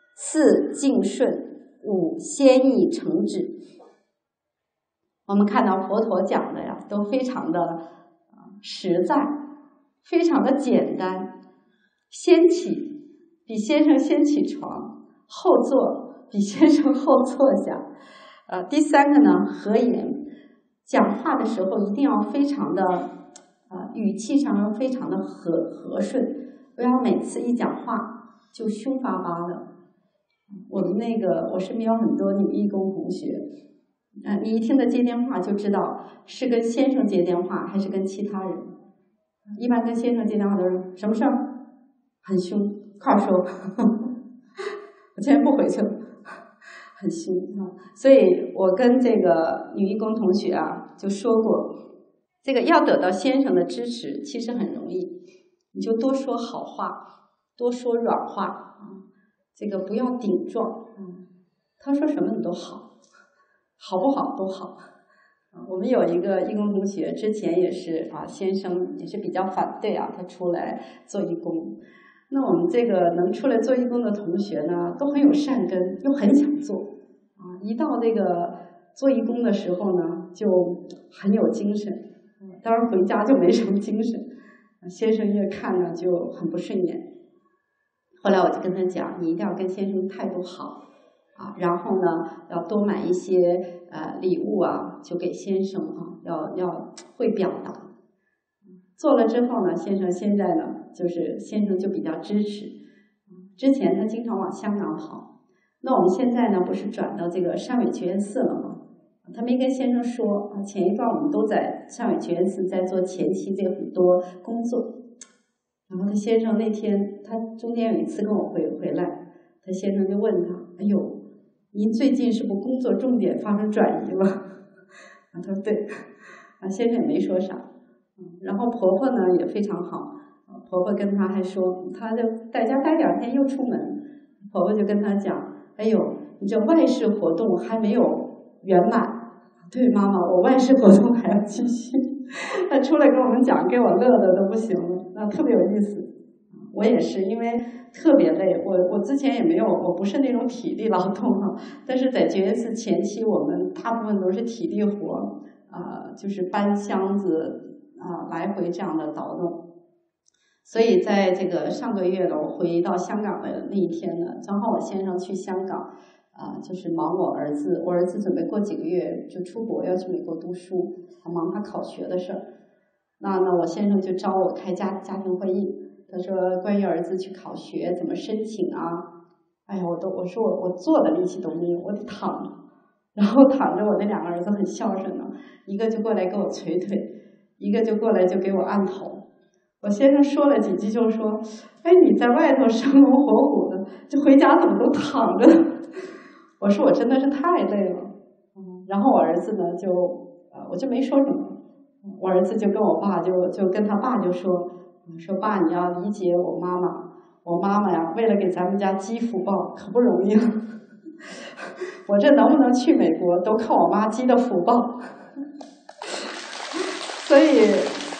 ，4敬顺，5先意承止。我们看到佛陀讲的呀，都非常的实在，非常的简单。先起，比先生先起床；后坐，比先生后坐下。第3个呢，和言，讲话的时候一定要非常的语气上要非常的和顺，不要每次一讲话就凶巴巴的。我身边有很多女义工同学，你一听他接电话就知道是跟先生接电话还是跟其他人。一般跟先生接电话都是什么事儿？很凶，快说，我今天不回去了，很凶所以我跟这个女义工同学就说过，这个要得到先生的支持其实很容易，你就多说好话，多说软话这个不要顶撞他说什么你都好，好不好都好。我们有一个义工同学，之前也是先生也是比较反对他出来做义工。那我们这个能出来做义工的同学呢，都很有善根，又很想做一到这个做义工的时候呢，就很有精神。当然回家就没什么精神，先生越看呢就很不顺眼。后来我就跟他讲，你一定要跟先生态度好然后呢要多买一些礼物就给先生要会表达。做了之后呢，先生现在呢就是先生就比较支持。之前他经常往香港跑，那我们现在呢不是转到这个善尾觉院寺了吗？他没跟先生说前一段我们都在善尾觉院寺在做前期这很多工作。然后他先生那天他中间有一次跟我回来，他先生就问他，哎呦，您最近是不是工作重点发生转移了？他说对。先生也没说啥。然后婆婆呢也非常好，婆婆跟他还说，他就在家待2天又出门，婆婆就跟他讲，哎呦，你这外事活动还没有圆满。对妈妈，我外事活动还要继续。他出来跟我们讲，给我乐的都不行了，特别有意思。我也是因为特别累，我之前也没有，我不是那种体力劳动但是在觉院寺前期我们大部分都是体力活就是搬箱子来回这样的倒动。所以在这个上个月呢，我回到香港的那一天呢，正好我先生去香港就是忙我儿子准备过几个月就出国要去美国读书，忙他考学的事儿。那我先生就找我开家庭会议，他说关于儿子去考学怎么申请哎呀，我说我坐的力气都没有，我得躺着。然后躺着，我那2个儿子很孝顺一个就过来给我捶腿，一个就过来就给我按头。我先生说了几句就说，哎，你在外头生龙活虎的，就回家怎么都躺着呢？我说我真的是太累了。然后我儿子呢我就没说什么，我儿子就跟我爸就跟他爸就说爸，你要理解我妈妈，我妈妈呀为了给咱们家积福报可不容易了。我这能不能去美国都靠我妈积的福报。所以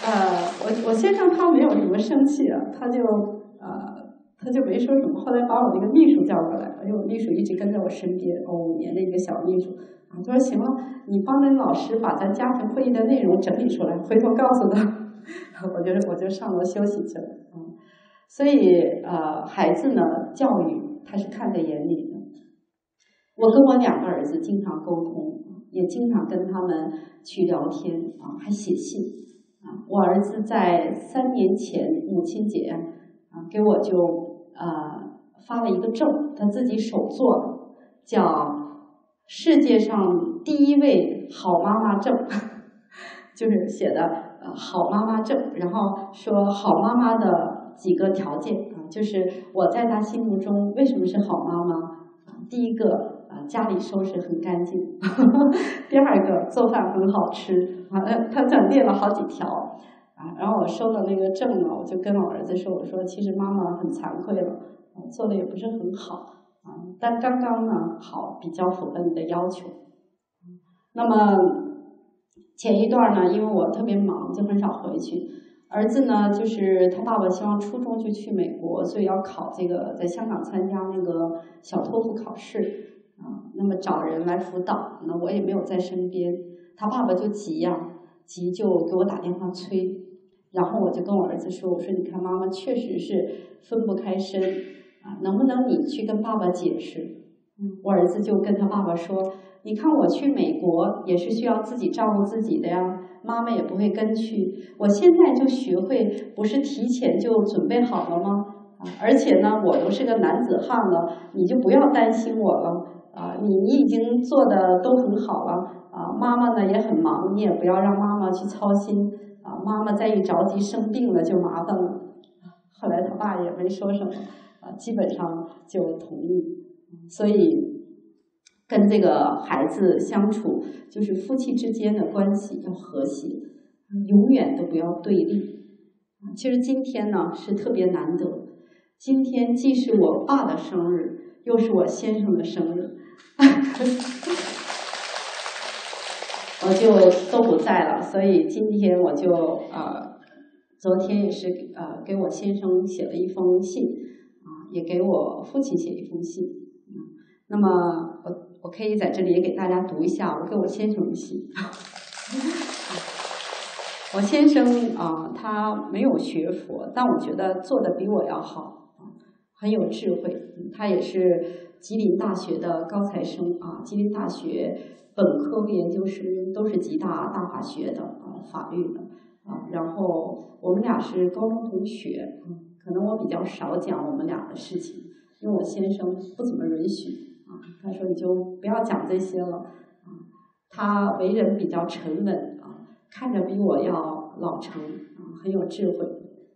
我先生他没有什么生气啊，他就没说什么。后来把我那个秘书叫过来，因为我秘书一直跟在我身边，5年的一个小秘书啊，他说行了，你帮着老师把咱家庭会议的内容整理出来，回头告诉他。我就上楼休息去了啊。所以孩子呢，教育他是看在眼里的。我跟我2个儿子经常沟通，也经常跟他们去聊天啊，还写信啊。我儿子在3年前母亲节啊，给我就发了一个证，他自己手做的，叫世界上第1位好妈妈证，就是写的好妈妈证，然后说好妈妈的几个条件啊，就是我在他心目中为什么是好妈妈啊？第一个。家里收拾很干净，第2个做饭很好吃啊，他列了好几条啊。然后我收了那个证呢，我就跟我儿子说，我说其实妈妈很惭愧了，做的也不是很好啊，但刚刚呢好，比较符合你的要求。那么前一段呢，因为我特别忙，就很少回去。儿子呢，就是他爸爸希望初中就去美国，所以要考这个在香港参加那个小托福考试。那么找人来辅导，那我也没有在身边，他爸爸就急就给我打电话催，然后我就跟我儿子说，我说你看妈妈确实是分不开身啊，能不能你去跟爸爸解释？我儿子就跟他爸爸说，你看我去美国也是需要自己照顾自己的呀，妈妈也不会跟去，我现在就学会，不是提前就准备好了吗？而且呢，我都是个男子汉了，你就不要担心我了。你已经做的都很好了啊，妈妈呢也很忙，你也不要让妈妈去操心啊，妈妈再一着急生病了就麻烦了。后来他爸也没说什么啊，基本上就同意。所以跟这个孩子相处，就是夫妻之间的关系要和谐，永远都不要对立。其实今天呢是特别难得，今天既是我爸的生日，又是我先生的生日。我就都不在了，所以今天我就昨天也是给我先生写了一封信啊，也给我父亲写一封信。那么我可以在这里也给大家读一下我给我先生的信。我先生他没有学佛，但我觉得做的比我要好，很有智慧。他也是吉林大学的高材生啊，吉林大学本科和研究生都是吉大大法学的法律的啊。然后我们俩是高中同学，可能我比较少讲我们俩的事情，因为我先生不怎么允许啊。他说你就不要讲这些了啊。他为人比较沉稳啊，看着比我要老成啊，很有智慧。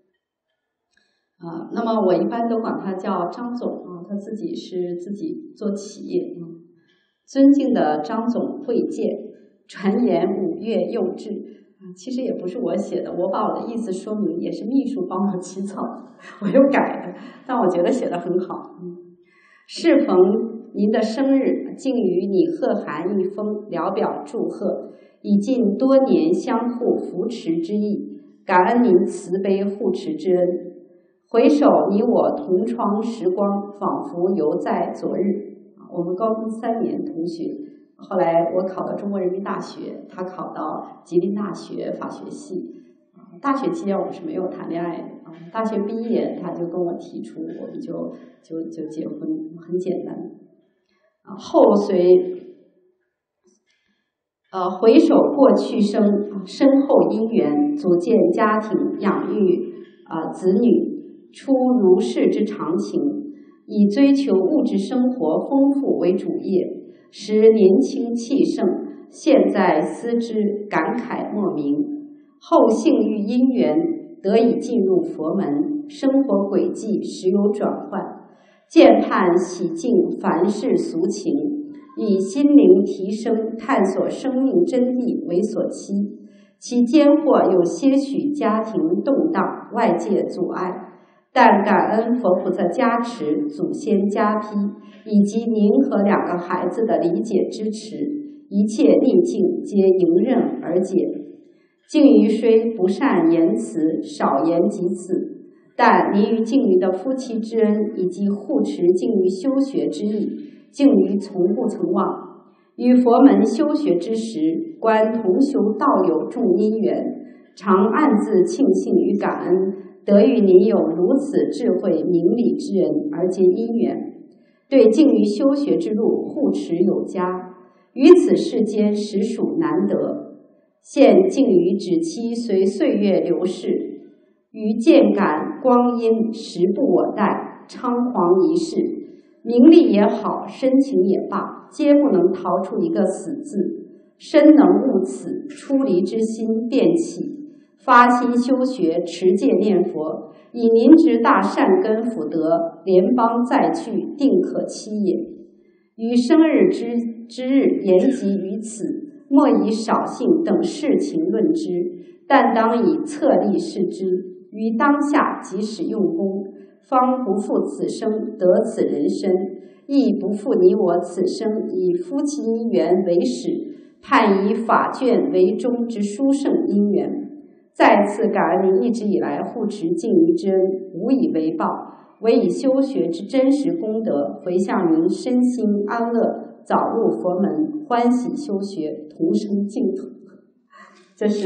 那么我一般都管他叫张总啊，他自己是自己做企业。尊敬的张总会见，传言5月幼稚其实也不是我写的，我把我的意思说明，也是秘书帮我起草，我又改的，但我觉得写得很好。适逢您的生日，敬与你贺函一封，聊表祝贺，以尽多年相互扶持之意，感恩您慈悲护持之恩。回首你我同窗时光，仿佛犹在昨日。我们高中3年同学，后来我考到中国人民大学，他考到吉林大学法学系。大学期间我们是没有谈恋爱的大学毕业他就跟我提出，我们就结婚，很简单。后随回首过去生，深厚因缘，组建家庭，养育子女。出如是之常情，以追求物质生活丰富为主业，时年轻气盛，现在思之感慨莫名。后幸遇因缘，得以进入佛门，生活轨迹时有转换，渐盼洗净凡世俗情，以心灵提升，探索生命真谛为所期。其间或有些许家庭动荡，外界阻碍。但感恩佛菩萨加持，祖先加庇，以及您和2个孩子的理解支持，一切逆境皆迎刃而解。 静瑜虽不善言辞，少言及此，但您与静瑜的夫妻之恩，以及护持静瑜修学之意，静瑜从不曾忘。于佛门修学之时，观同修道友众因缘，常暗自庆幸与感恩，得与您有如此智慧明理之人而结因缘，对静瑜修学之路护持有加，于此世间实属难得。现静瑜止期随岁月流逝，于渐感光阴时不我待，仓皇一世，名利也好，深情也罢，皆不能逃出一个死字。身能悟此，出离之心便起，发心修学，持戒念佛，以您之大善根福德，联邦再去，定可期也。于生日之日言及于此，莫以少信等事情论之，但当以策立视之，于当下即使用功，方不负此生得此人身，亦不负你我此生以夫妻因缘为始，盼以法卷为终之殊胜因缘。再次感恩您一直以来护持静瑜之恩，无以为报，唯以修学之真实功德回向您身心安乐，早入佛门，欢喜修学，同生净土。这是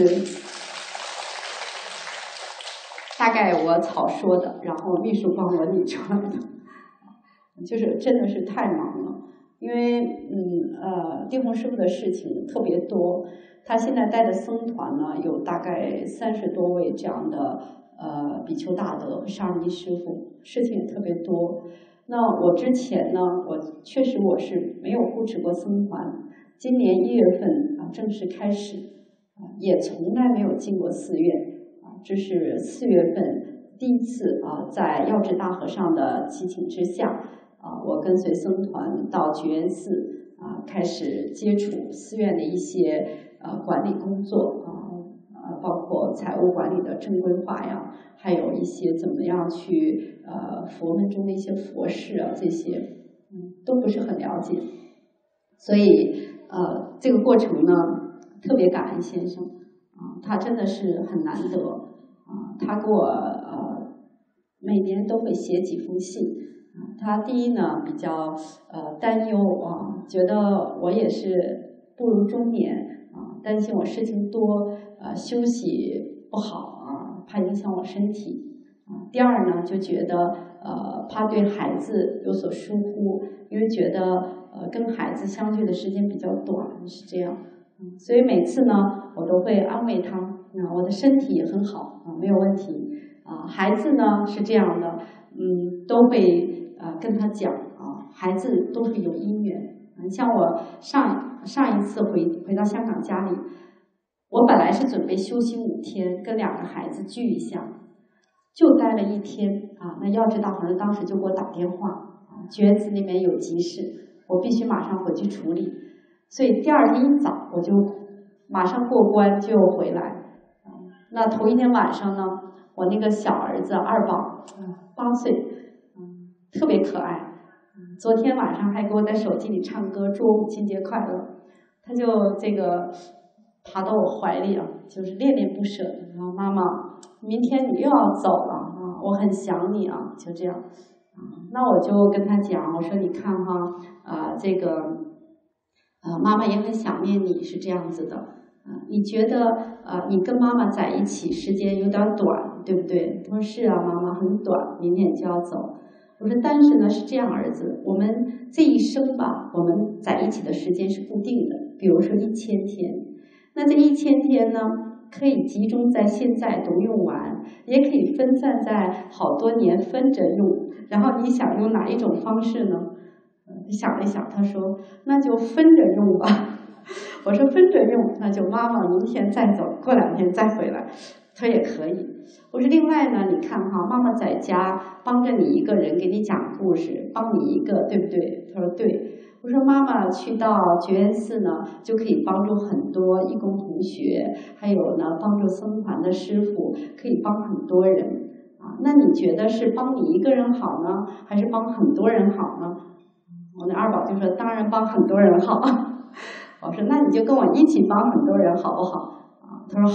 大概我草说的，然后秘书帮我理出来的，就是真的是太忙了。因为地宏师父的事情特别多，他现在带的僧团呢有大概30多位这样的比丘大德和上人师父，事情也特别多。那我之前呢，我确实是没有护持过僧团，今年1月份正式开始，也从来没有进过寺院，这是4月份第一次在药智大和尚的祈请之下。我跟随僧团到觉源寺开始接触寺院的一些管理工作包括财务管理的正规化呀，还有一些怎么样去佛门中的一些佛事这些都不是很了解，所以这个过程呢特别感恩先生他真的是很难得他给我每年都会写几封信。他第一呢比较担忧觉得我也是步入中年担心我事情多休息不好怕影响我身体第二呢就觉得怕对孩子有所疏忽，因为觉得跟孩子相聚的时间比较短，是这样所以每次呢我都会安慰他我的身体也很好没有问题孩子呢是这样的都会跟他讲孩子都是有因缘像我上一次回到香港家里，我本来是准备休息5天，跟2个孩子聚一下，就待了1天那药智大和尚当时就给我打电话觉源寺那边有急事，我必须马上回去处理，所以第2天一早我就马上过关就回来那头1天晚上呢，我那个小儿子2宝8岁特别可爱昨天晚上还给我在手机里唱歌祝我母亲节快乐，他就这个爬到我怀里就是恋恋不舍然后妈妈明天你又要走了我很想你就这样那我就跟他讲我说你看这个妈妈也很想念你是这样子的你觉得你跟妈妈在一起时间有点短对不对？他说是妈妈很短，明天就要走。我说但是呢是这样儿子，我们这一生吧我们在一起的时间是固定的，比如说1000天，那这1000天呢可以集中在现在都用完，也可以分散在好多年分着用，然后你想用哪一种方式呢想了一想他说那就分着用吧我说分着用那就妈妈明天再走，过2天再回来，他也可以。我说另外呢你看妈妈在家帮着你一个人给你讲故事，帮你一个对不对？他说对。我说妈妈去到觉源寺呢就可以帮助很多义工同学，还有呢帮助僧团的师父，可以帮很多人那你觉得是帮你一个人好呢还是帮很多人好呢？我那2宝就说当然帮很多人好我说那你就跟我一起帮很多人好不好他说好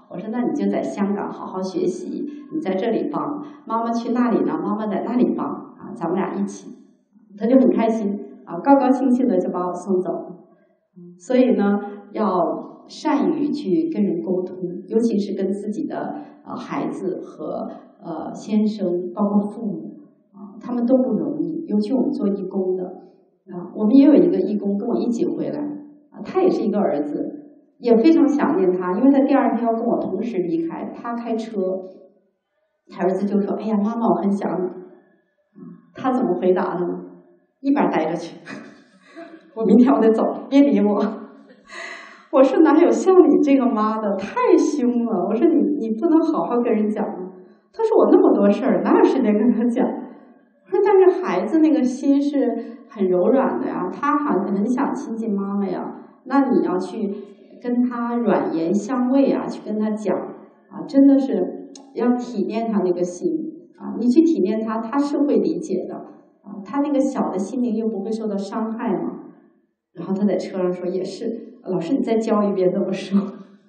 我说那你就在香港好好学习，你在这里帮妈妈去那里呢，妈妈在那里帮啊，咱们俩一起。他就很开心啊，高高兴兴的就把我送走了。所以呢，要善于去跟人沟通，尤其是跟自己的孩子和先生，包括父母啊，他们都不容易。尤其我们做义工的啊，我们也有一个义工跟我一起回来啊，他也是一个儿子，也非常想念他，因为他第二天要跟我同时离开，他开车，他儿子就说：“哎呀，妈妈，我很想你。”他怎么回答的呢？一边待着去，我明天我得走，别理我。我说哪有像你这个妈的，太凶了。我说你不能好好跟人讲吗？他说我那么多事儿，哪有时间跟他讲？我说但是孩子那个心是很柔软的呀，他很想亲近妈妈呀，那你要去跟他软言相慰啊，去跟他讲啊，真的是要体验他那个心啊，你去体验他，他是会理解的啊，他那个小的心灵又不会受到伤害嘛。然后他在车上说也是，老师你再教一遍怎么说。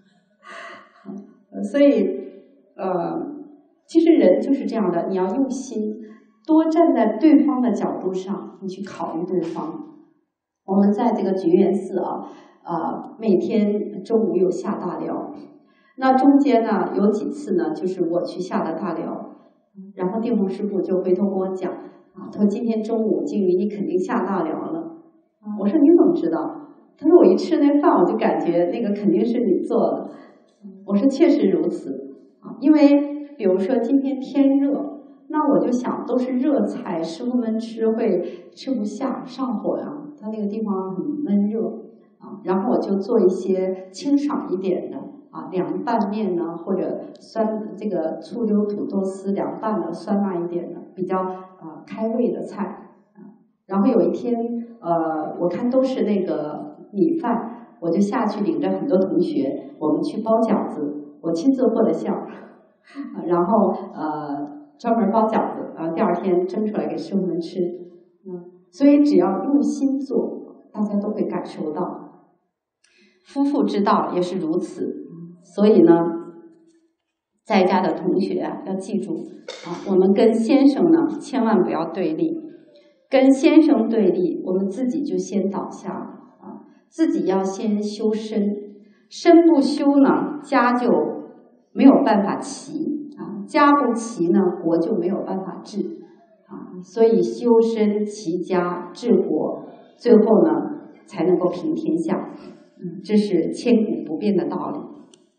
所以其实人就是这样的，你要用心，多站在对方的角度上，你去考虑对方。我们在这个觉园寺每天中午有下大寮，那中间呢有几次呢，就是我去下的大寮，然后定峰师父就回头跟我讲啊，他说今天中午静瑜你肯定下大寮了。我说你怎么知道？他说我一吃那饭我就感觉那个肯定是你做的。我说确实如此啊，因为比如说今天天热，那我就想都是热菜，师傅们吃会吃不下，上火呀，他那个地方很闷热啊，然后我就做一些清爽一点的啊，凉拌面呢，或者这个醋溜土豆丝凉拌的酸辣一点的，比较开胃的菜啊。然后有一天我看都是那个米饭，我就下去领着很多同学，我们去包饺子，我亲自和的馅儿，然后专门包饺子，第二天蒸出来给师傅们吃。所以只要用心做，大家都会感受到。夫妇之道也是如此，所以呢，在家的同学要记住我们跟先生呢千万不要对立，跟先生对立，我们自己就先倒下自己要先修身，身不修呢，家就没有办法齐家不齐呢，国就没有办法治所以修身齐家治国，最后呢才能够平天下这是千古不变的道理。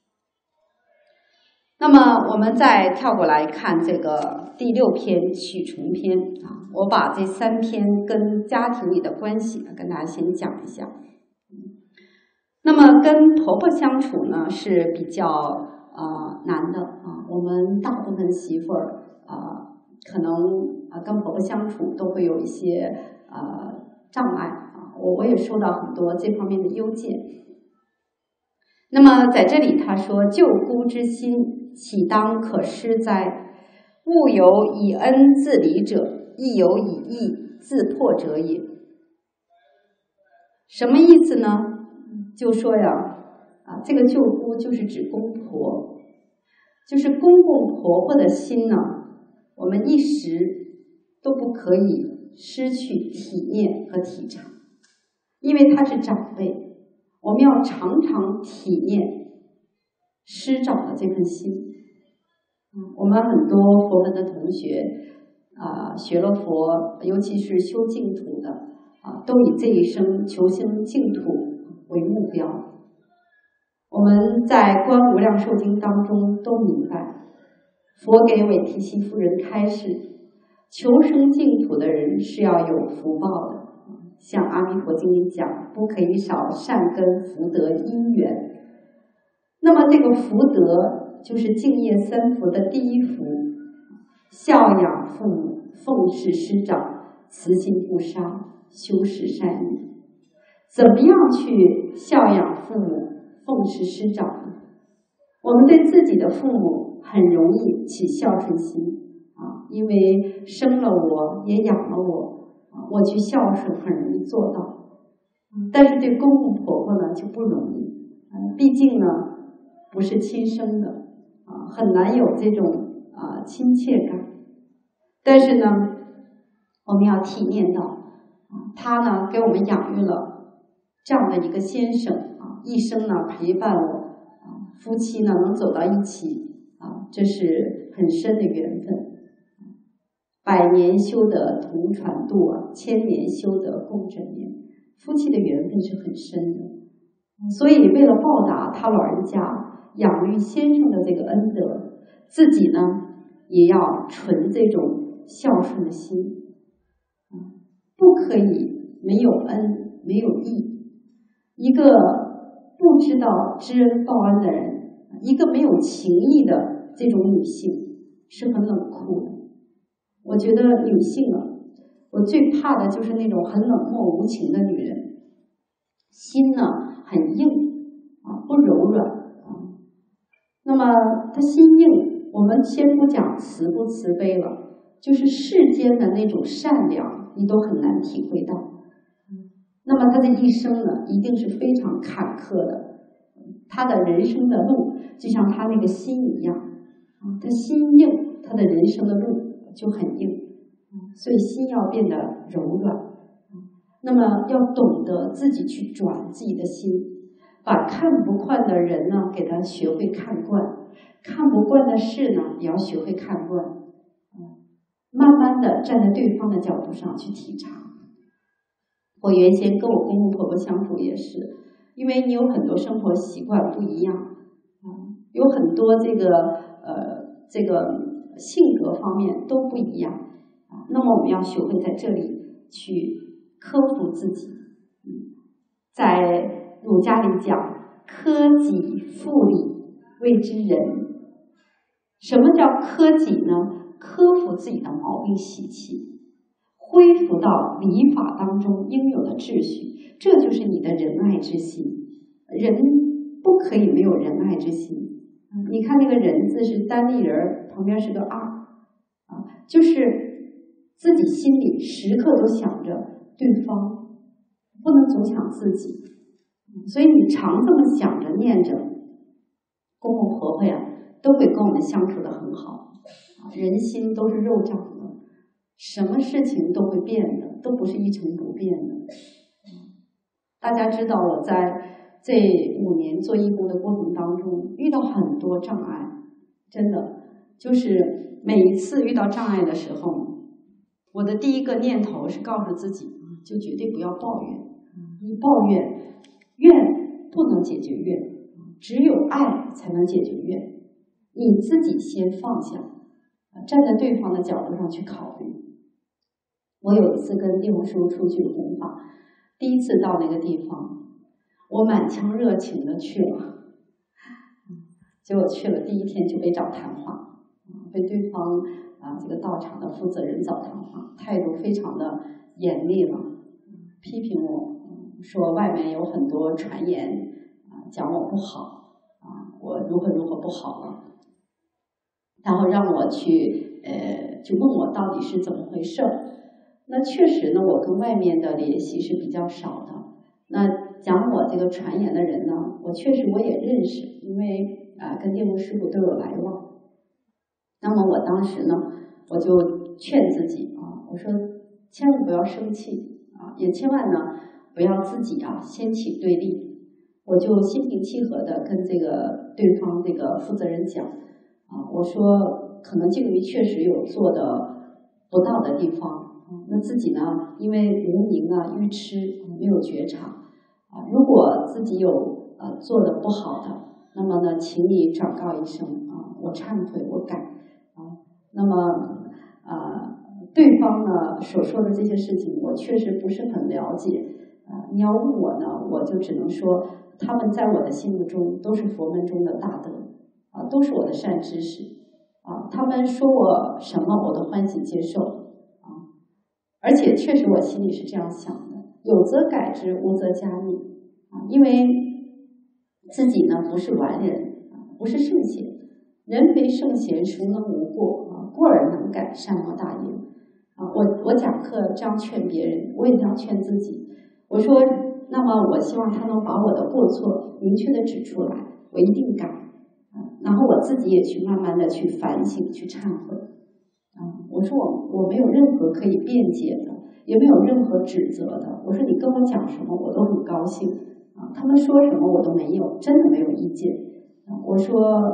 那么我们再跳过来看这个第6篇取虫篇我把这3篇跟家庭里的关系跟大家先讲一下。那么跟婆婆相处呢是比较难的我们大部分媳妇儿可能跟婆婆相处都会有一些障碍我也收到很多这方面的邮件。那么在这里他说，救孤之心岂当可施哉？物有以恩自理者，亦有以义自破者也。什么意思呢？就说呀这个救孤就是指公婆，就是公公婆婆的心呢，我们一时都不可以失去体面和体察，因为他是长辈，我们要常常体面师长的这份心。我们很多佛门的同学学了佛，尤其是修净土的都以这一生求生净土为目标。我们在观无量寿经当中都明白，佛给韦提希夫人开示，求生净土的人是要有福报的，像阿弥陀经里讲，不可以少善根福德因缘。那么这个福德就是净业3福的第1福，孝养父母，奉事师长，慈心不杀，修持善业。怎么样去孝养父母，奉事师长呢？我们对自己的父母很容易起孝顺心因为生了我也养了我我去孝顺很容易做到。但是对公公婆婆呢就不容易毕竟呢不是亲生的很难有这种亲切感。但是呢，我们要体验到他呢给我们养育了这样的一个先生一生呢陪伴我夫妻呢能走到一起这是很深的缘分。百年修得同船渡千年修得共枕眠。夫妻的缘分是很深的，所以为了报答他老人家养育先生的这个恩德，自己呢也要存这种孝顺的心，不可以没有恩没有义。一个不知道知恩报恩的人，一个没有情义的这种女性是很冷酷的。我觉得女性我最怕的就是那种很冷漠无情的女人，心呢很硬不柔软那么她心硬，我们先不讲慈不慈悲了，就是世间的那种善良你都很难体会到。那么她的一生呢一定是非常坎坷的，她的人生的路就像她那个心一样她心硬，她的人生的路就很硬，所以心要变得柔软。那么要懂得自己去转自己的心，把看不惯的人呢给他学会看惯，看不惯的事呢也要学会看惯，慢慢的站在对方的角度上去体察。我原先跟我公公婆婆相处也是，因为你有很多生活习惯不一样有很多这个性格方面都不一样那么我们要学会在这里去克服自己。在儒家里讲克己复礼谓之仁。什么叫克己呢？克服自己的毛病习气，恢复到礼法当中应有的秩序，这就是你的仁爱之心。人不可以没有仁爱之心。你看那个人字是单立人旁边是个二就是自己心里时刻都想着对方，不能总想自己。所以你常这么想着念着，公公婆婆呀都会跟我们相处得很好人心都是肉长的，什么事情都会变的，都不是一成不变的。大家知道我在这5年做义工的过程当中遇到很多障碍，真的就是每一次遇到障碍的时候，我的第一个念头是告诉自己就绝对不要抱怨。你抱怨，怨不能解决怨，只有爱才能解决怨。你自己先放下，站在对方的角度上去考虑。我有一次跟弟兄叔出去弘法，第一次到那个地方，我满腔热情的去了，结果去了第一天就被找谈话，被对方这个道场的负责人找谈话，态度非常的严厉了，批评我说外面有很多传言讲我不好我如何如何不好了，然后让我去就问我到底是怎么回事。那确实呢，我跟外面的联系是比较少的。那讲我这个传言的人呢，我确实我也认识，因为跟电工师傅都有来往。那么我当时呢，我就劝自己我说千万不要生气也千万呢不要自己掀起对立。我就心平气和的跟这个对方这个负责人讲我说可能静瑜确实有做的不到的地方那自己呢因为无明愚痴没有觉察如果自己有做的不好的，那么呢请你转告一声我忏悔我改那么对方呢所说的这些事情我确实不是很了解你要问我呢，我就只能说他们在我的心目中都是佛门中的大德都是我的善知识他们说我什么我都欢喜接受而且确实我心里是这样想的，有则改之，无则加勉因为自己呢不是完人不是圣贤，人非圣贤孰能无过过而能改，善莫大焉我讲课这样劝别人，我也这样劝自己。我说那么我希望他能把我的过错明确的指出来，我一定改然后我自己也去慢慢的去反省，去忏悔。我说我没有任何可以辩解的，也没有任何指责的。我说你跟我讲什么我都很高兴他们说什么我都没有，真的没有意见。我说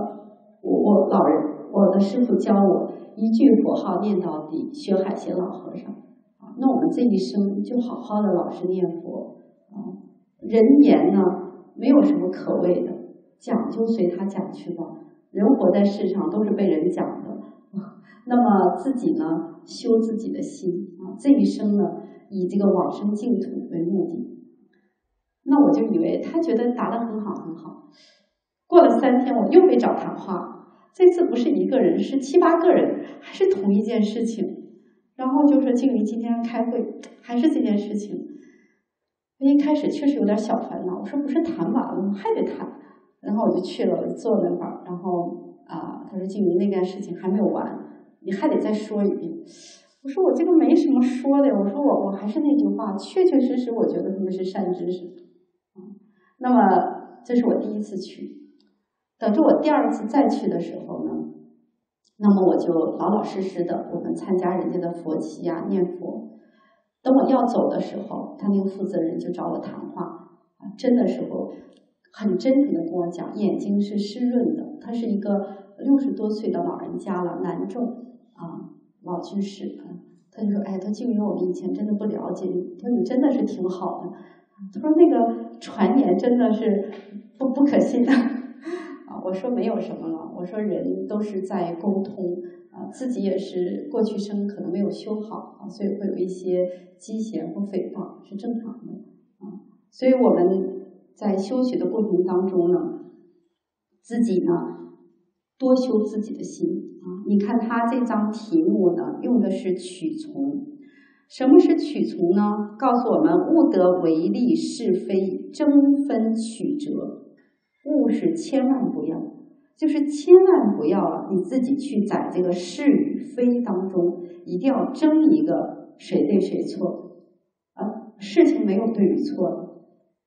我的师父教我一句佛号念到底，学海贤老和尚那我们这一生就好好的老实念佛人言呢没有什么可谓的，讲就随他讲去吧。人活在世上都是被人讲的那么自己呢修自己的心这一生呢以这个往生净土为目的。那我就以为他觉得答得很好很好。过了3天我又被找谈话，这次不是一个人，是7、8个人，还是同一件事情。然后就说静怡今天开会还是这件事情。我一开始确实有点小烦恼，我说不是谈完了吗？还得谈。然后我就去了，我就坐那块儿，然后他说静怡那件事情还没有完，你还得再说一遍。我说我这个没什么说的，我说我还是那句话，确确实实我觉得他们是善知识。那么这是我第一次去，等着我第2次再去的时候呢，那么我就老老实实的我们参加人家的佛期念佛。等我要走的时候，他那个负责人就找我谈话真的时候很真诚的跟我讲，眼睛是湿润的。他是一个60多岁的老人家了，男众老居士他就说他静怡我们以前真的不了解你，他说你真的是挺好的。他说那个传言真的是不可信我说没有什么了，我说人都是在沟通自己也是过去生可能没有修好所以会有一些讥嫌或诽谤是正常的所以我们在修学的过程当中呢，自己呢多修自己的心你看他这张题目呢用的是取从。什么是取从呢？告诉我们勿得唯利是非，争分取折。勿是千万不要，就是千万不要你自己去在这个是与非当中一定要争一个谁对谁错事情没有对与错的，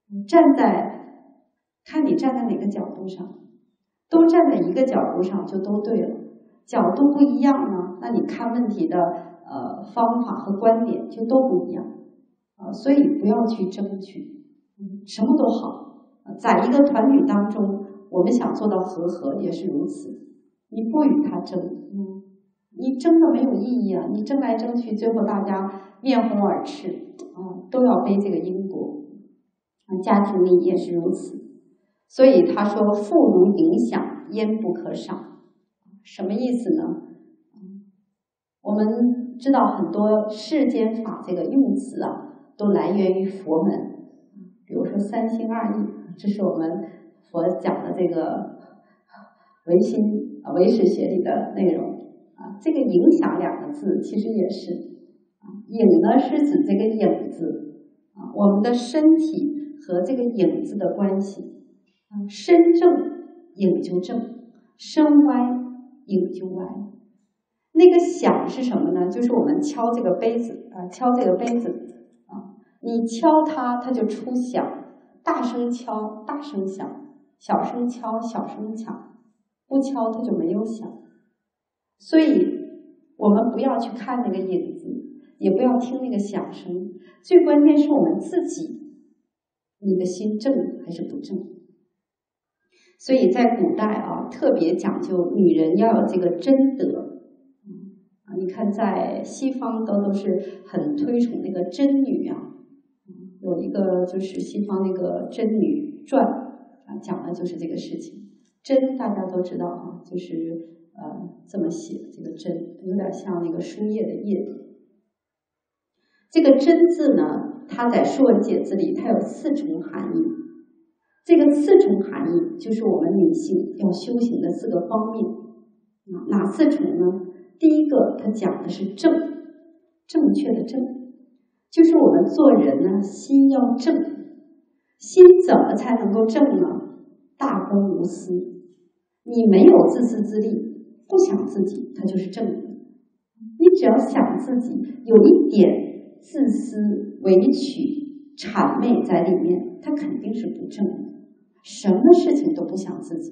看你站在哪个角度上，都站在一个角度上就都对了。角度不一样呢，那你看问题的方法和观点就都不一样所以不要去争取什么都好在一个团体当中，我们想做到和也是如此。你不与他争你争的没有意义你争来争去，最后大家面红耳赤都要背这个因果家庭里也是如此。所以他说妇如影响，焉不可赏。什么意思呢？我们知道很多世间法这个用词都来源于佛门，比如说3心2意，这是我们佛讲的这个唯识学里的内容这个影响2个字其实也是影呢是指这个影子我们的身体和这个影子的关系身正影就正，身歪影就歪。那个响是什么呢？就是我们敲这个杯子敲这个杯子你敲它就出响，大声敲大声响，小声敲小声响，不敲它就没有响。所以我们不要去看那个影子，也不要听那个响声，最关键是我们自己，你的心正还是不正。所以在古代特别讲究女人要有这个贞德你看在西方都是很推崇那个贞女有一个就是西方那个贞女传讲的就是这个事情。贞大家都知道就是这么写，这个贞有点像那个书页的页。这个贞字呢，它在《说文解字》里它有4重含义。这个4重含义就是我们女性要修行的4个方面哪4重呢？第一个它讲的是正，正确的正，就是我们做人呢心要正。心怎么才能够正呢？大公无私，你没有自私自利，不想自己，它就是正的。你只要想自己，有一点自私委曲谄媚在里面，它肯定是不正的。什么事情都不想自己，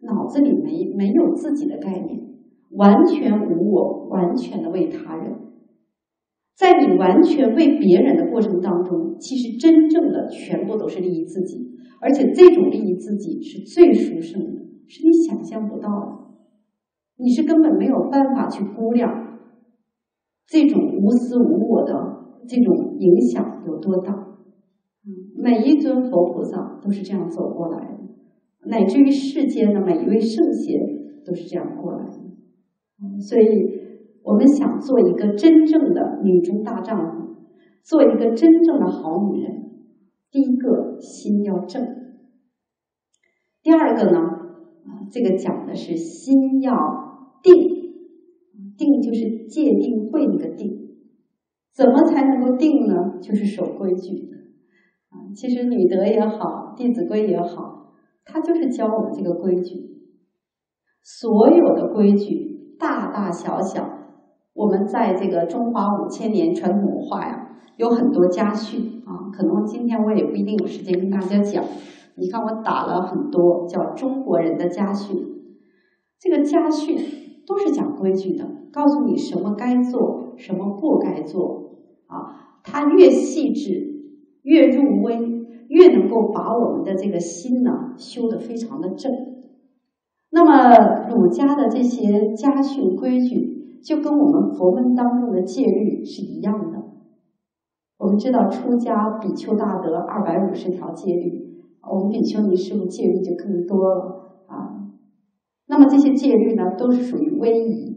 脑子里没有自己的概念，完全无我，完全的为他人。在你完全为别人的过程当中，其实真正的全部都是利益自己，而且这种利益自己是最殊胜的，是你想象不到的，你是根本没有办法去估量这种无私无我的这种影响有多大。每一尊佛菩萨都是这样走过来的，乃至于世间的每一位圣贤都是这样过来的。所以我们想做一个真正的女中大丈夫，做一个真正的好女人，第一个心要正。第二个呢，这个讲的是心要定，定就是戒定慧那个定。怎么才能够定呢？就是守规矩。其实女德也好，弟子规也好，它就是教我们这个规矩。所有的规矩，大大小小，我们在这个中华5000年传统文化呀，有很多家训啊。可能今天我也不一定有时间跟大家讲。你看我打了很多叫中国人的家训，这个家训都是讲规矩的，告诉你什么该做，什么不该做啊。它越细致，越入微，越能够把我们的这个心呢修得非常的正。那么儒家的这些家训规矩，就跟我们佛门当中的戒律是一样的。我们知道出家比丘大德250条戒律，我们比丘尼师父戒律就更多了啊。那么这些戒律呢，都是属于威仪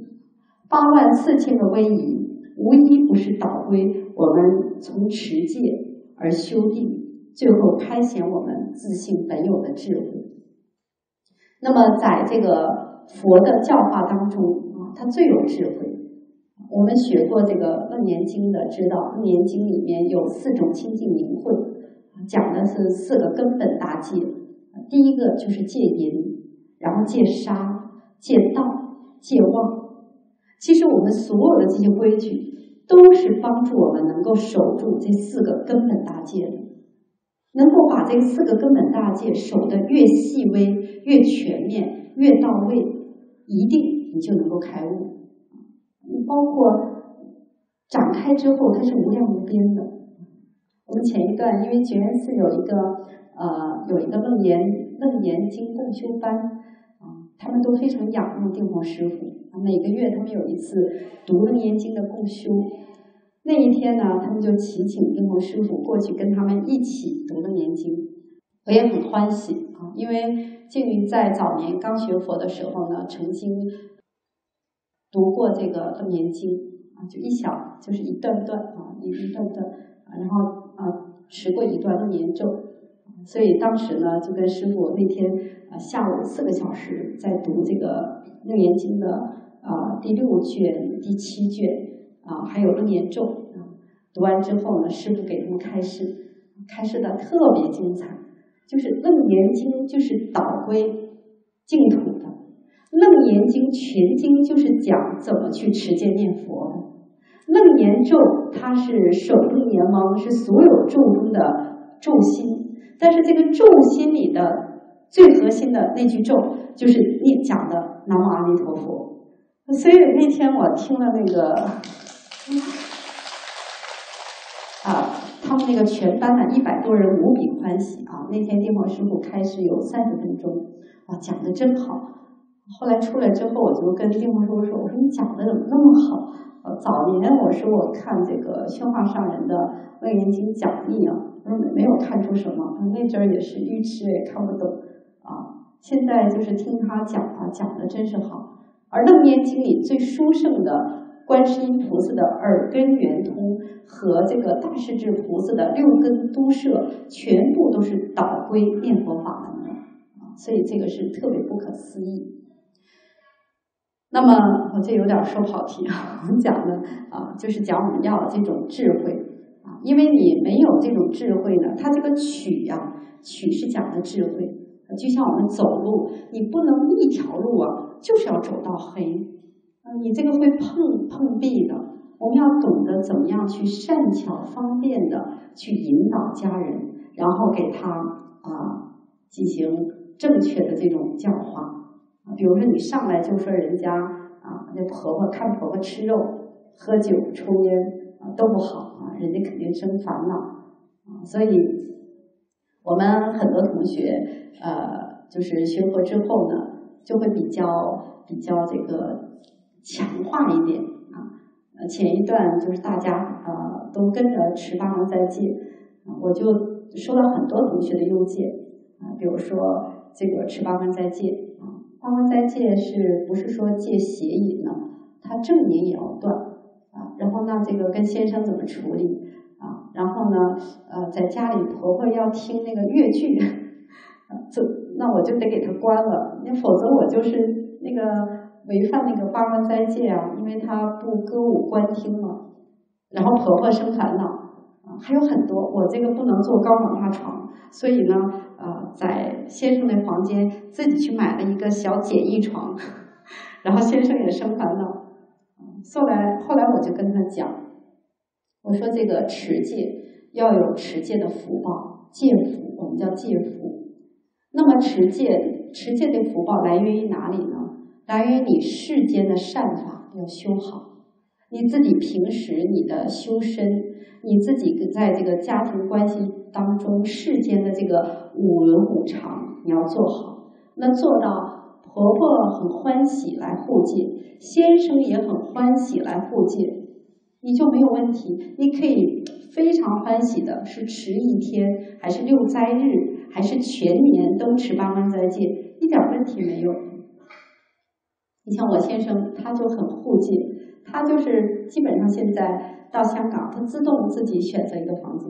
，84000个威仪，无一不是导归我们从持戒而修定，最后开显我们自性本有的智慧。那么在这个佛的教化当中啊，它最有智慧。我们学过这个《楞严经》的，知道《楞严经》里面有4种清净明慧，讲的是4个根本大戒。第一个就是戒淫，然后戒杀、戒盗、戒妄。其实我们所有的这些规矩，都是帮助我们能够守住这4个根本大戒的。能够把这4个根本大戒守得越细微、越全面、越到位，一定你就能够开悟。包括展开之后，它是无量无边的。我们前一段因为觉源寺有一个楞严经共修班啊，他们都非常仰慕定慧师父，每个月他们有一次读楞严经的共修。那一天呢，他们就祈请定慧师父过去跟他们一起读楞严经，我也很欢喜啊，因为静瑜在早年刚学佛的时候呢，曾经读过这个楞严经啊，就就是一段段啊，一段段啊，然后持过一段楞严咒，所以当时呢就跟师父那天下午4个小时在读这个楞严经的第6卷、第7卷。还有楞严咒读完之后呢，师父给他们开示的特别精彩。就是楞严经就是导归净土的，楞严经全经就是讲怎么去持戒念佛的。楞严咒它是首楞严王，是所有咒中的咒心，但是这个咒心里的最核心的那句咒就是讲的南无阿弥陀佛。所以那天我听了那个他们那个全班的100多人无比欢喜啊！那天定慧师父开示有30分钟，讲得真好。后来出来之后，我就跟定慧师父说：“我说你讲的怎么那么好？早年我说我看这个宣化上人的楞严经讲义啊，没有看出什么，那阵儿也是愚痴也看不懂啊。现在就是听他讲的真是好。而楞严经里最殊胜的观世音菩萨的耳根圆通和这个大势至菩萨的6根都摄，全部都是导归念佛法门的所以这个是特别不可思议。那么我这有点说跑题我们讲的就是讲我们要这种智慧因为你没有这种智慧呢，它这个曲是讲的智慧，就像我们走路，你不能一条路就是要走到黑你这个会碰壁的。我们要懂得怎么样去善巧方便的去引导家人，然后给他进行正确的这种教化比如说你上来就说人家那婆婆看婆婆吃肉、喝酒、抽烟都不好人家肯定生烦恼所以我们很多同学就是学佛之后呢，就会比较这个强化一点前一段就是大家都跟着持八关斋戒我就收到很多同学的邮件比如说这个持八关斋戒八关斋戒是不是说戒邪淫呢？它正淫也要断然后呢，这个跟先生怎么处理然后呢在家里婆婆要听那个越剧那我就得给她关了，否则我就是那个违反那个八关斋戒因为她不歌舞观听嘛，然后婆婆生烦恼还有很多，我这个不能坐高档大床，所以呢在先生的房间自己去买了一个小简易床，然后先生也生烦恼。后来我就跟他讲，我说这个持戒要有持戒的福报，戒福，我们叫戒福。那么持戒的福报来源于哪里呢？来源于你世间的善法要修好，你自己平时你的修身，你自己在这个家庭关系当中世间的这个五伦五常你要做好，那做到婆婆很欢喜来护戒，先生也很欢喜来护戒，你就没有问题。你可以非常欢喜的是持一天，还是6斋日，还是全年都持八关斋戒，一点问题没有。你像我先生他就很护戒，他就是基本上现在到香港他自动自己选择一个房间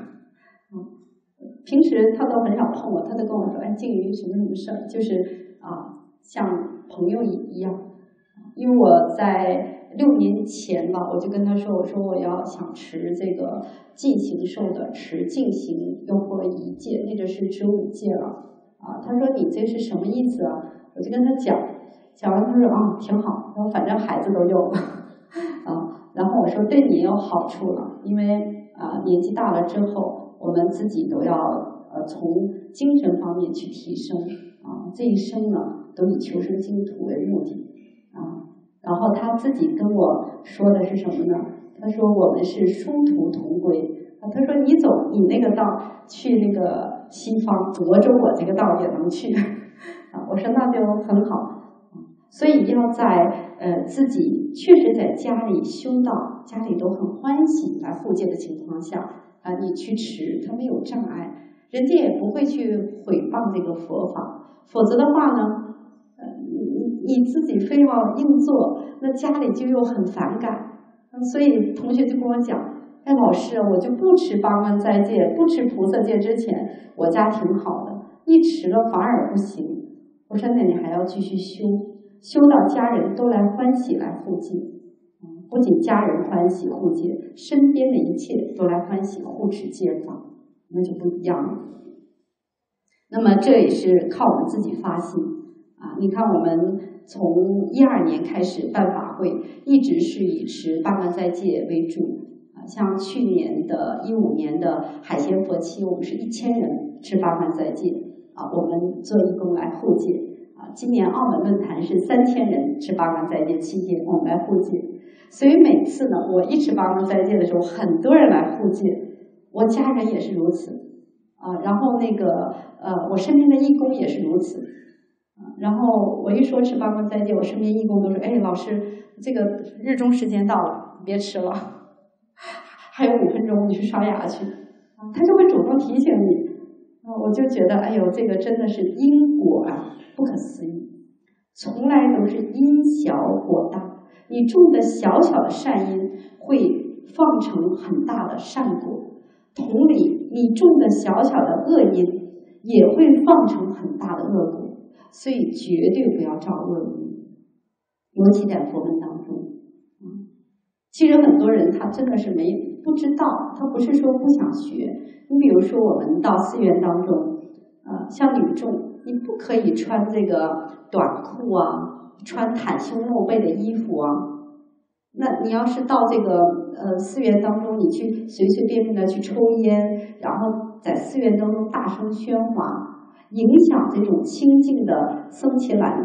平时他都很少碰我，他都跟我说静瑜什么什么事儿，就是像朋友一样。因为我在6年前吧，我就跟他说，我说我要想持这个净行受的持净行又破1戒，那就是持5戒了他说你这是什么意思我就跟他讲完，他说挺好，然后反正孩子都有了然后我说对你有好处了，因为年纪大了之后，我们自己都要从精神方面去提升这一生呢都以求生净土为目的然后他自己跟我说的是什么呢？他说我们是殊途同归他说你走你那个道去那个西方，我走我这个道也能去我说那就很好所以要在自己确实在家里修道，家里都很欢喜来护戒的情况下你去持，它没有障碍，人家也不会去毁谤这个佛法，否则的话呢你自己非要硬做，那家里就又很反感所以同学就跟我讲老师我就不持八关斋戒，不持菩萨戒之前我家挺好的，一持了反而不行。我说那你还要继续修到家人都来欢喜来护戒不仅家人欢喜护戒，身边的一切都来欢喜护持戒法，那就不一样了。那么这也是靠我们自己发心你看我们从12年开始办法会，一直是以持八关斋戒为主像去年的15年的海鲜佛期，我们是1000人持八关斋戒我们做义工来护戒今年澳门论坛是3000人持八关斋戒期间，我们来护戒。所以每次呢，我一持八关斋戒的时候，很多人来护戒，我家人也是如此然后那个我身边的义工也是如此然后我一说持八关斋戒，我身边义工都说老师这个日中时间到了，别吃了，还有5分钟你去刷牙去他就会主动提醒你我就觉得这个真的是因果不可思议，从来都是因小果大，你种的小小的善因会放成很大的善果，同理你种的小小的恶因也会放成很大的恶果，所以绝对不要造恶因，尤其在佛门当中其实很多人他真的是不知道，他不是说不想学。你比如说我们到寺院当中像女众你不可以穿这个短裤穿袒胸露背的衣服那你要是到这个寺院当中，你去随随便便的去抽烟，然后在寺院当中大声喧哗，影响这种清净的僧伽蓝地，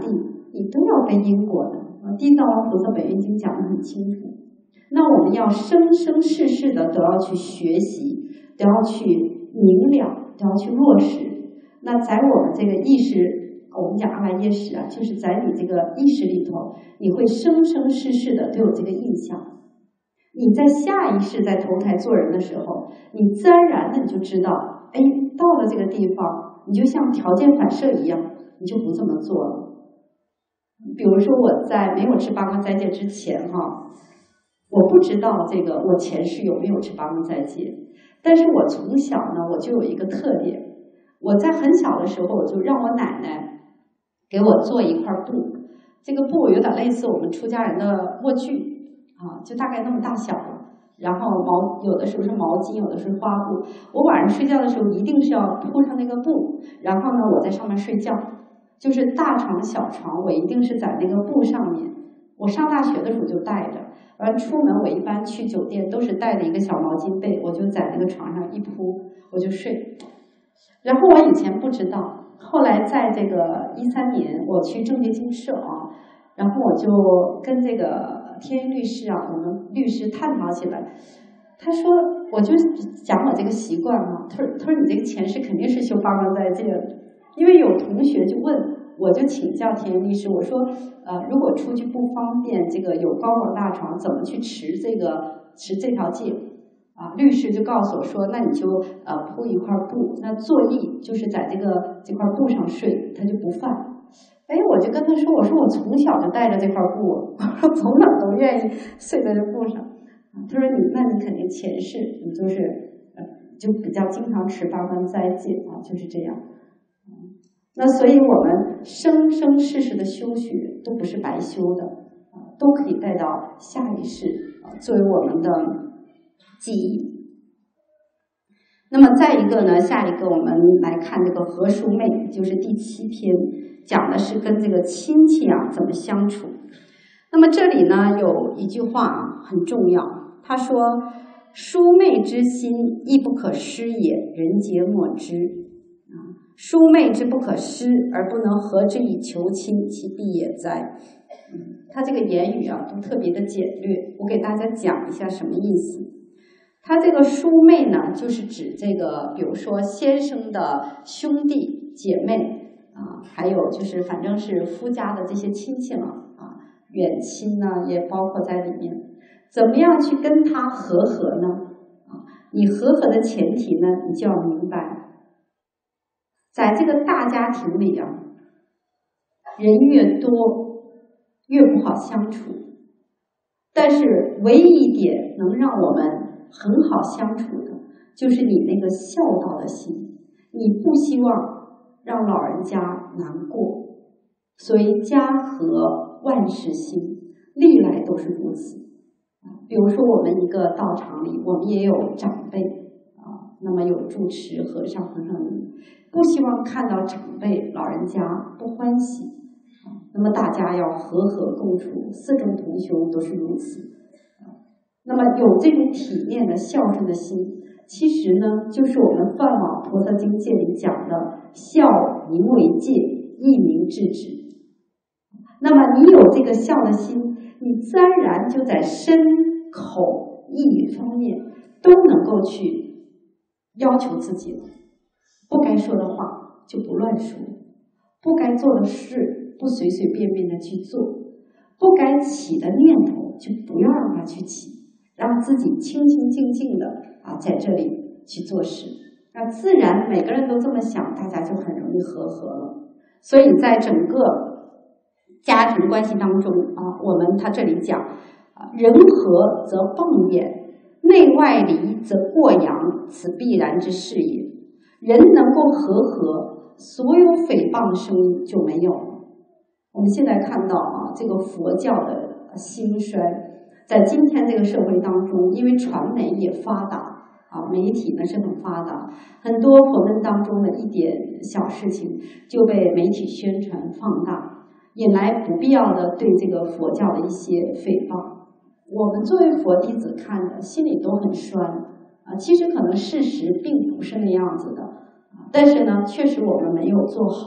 你都要背因果的。地藏王菩萨本愿经讲得很清楚。那我们要生生世世的都要去学习，都要去明了，都要去落实。那在我们这个意识，我们讲阿赖耶识啊，就是在你这个意识里头，你会生生世世的都有这个印象。你在下一世在投胎做人的时候，你自然而然的你就知道，哎，到了这个地方，你就像条件反射一样，你就不这么做了。比如说我在没有持八关斋戒之前我不知道这个我前世有没有持八关斋戒，但是我从小呢我就有一个特点，我在很小的时候我就让我奶奶给我做一块布，这个布有点类似我们出家人的卧具就大概那么大小，然后有的时候是毛巾，有的是花布。我晚上睡觉的时候一定是要铺上那个布，然后呢我在上面睡觉，就是大床小床我一定是在那个布上面。我上大学的时候就带着，完出门我一般去酒店都是带着一个小毛巾被，我就在那个床上一铺我就睡。然后我以前不知道，后来在这个13年我去正觉精舍然后我就跟这个天一律师我们律师探讨起来。他说我就讲我这个习惯他说你这个前世肯定是修八关斋戒的。因为有同学就问，我就请教天一律师，我说如果出去不方便，这个有高广大床怎么去持这条戒律师就告诉我说，那你就铺一块布，那坐诣就是在这块布上睡，他就不犯。我就跟他说，我说我从小就带着这块布，从哪都愿意睡在这布上。他说那你肯定前世你就比较经常持八关斋戒就是这样。那所以我们生生世世的修学都不是白修的都可以带到下一世作为我们的记忆。那么再一个呢，下一个我们来看这个何淑妹，就是第7篇，讲的是跟这个亲戚怎么相处。那么这里呢有一句话很重要，他说淑妹之心亦不可施也，人皆莫知。淑妹之不可施，而不能和之以求亲，其必也哉。他这个言语都特别的简略，我给大家讲一下什么意思。他这个淑妹呢，就是指这个，比如说先生的兄弟姐妹还有就是反正是夫家的这些亲戚远亲呢也包括在里面。怎么样去跟他和合呢？你和合的前提呢，你就要明白。在这个大家庭里人越多越不好相处，但是唯一一点能让我们很好相处的，就是你那个孝道的心，你不希望让老人家难过，所以家和万事兴，历来都是如此。比如说我们一个道场里，我们也有长辈那么有住持和尚和尚尼，不希望看到长辈老人家不欢喜那么大家要和和共处，四众同修都是如此那么有这种体面的孝顺的心，其实呢就是我们梵网菩萨经戒里讲的孝名为戒，义名制止。那么你有这个孝的心，你自然而然就在身口意方面都能够去要求自己了。不该说的话就不乱说，不该做的事不随随便便的去做，不该起的念头就不要让它去起，让自己清清静静的在这里去做事。那自然每个人都这么想，大家就很容易和合了。所以在整个家庭关系当中他这里讲人和则迸远，内外离则过扬，此必然之事也。人能够和合，所有诽谤的声音就没有了。我们现在看到这个佛教的兴衰，在今天这个社会当中，因为传媒也发达媒体呢是很发达，很多佛门当中的一点小事情就被媒体宣传放大，引来不必要的对这个佛教的一些诽谤。我们作为佛弟子看的心里都很酸其实可能事实并不是那样子的但是呢确实我们没有做好，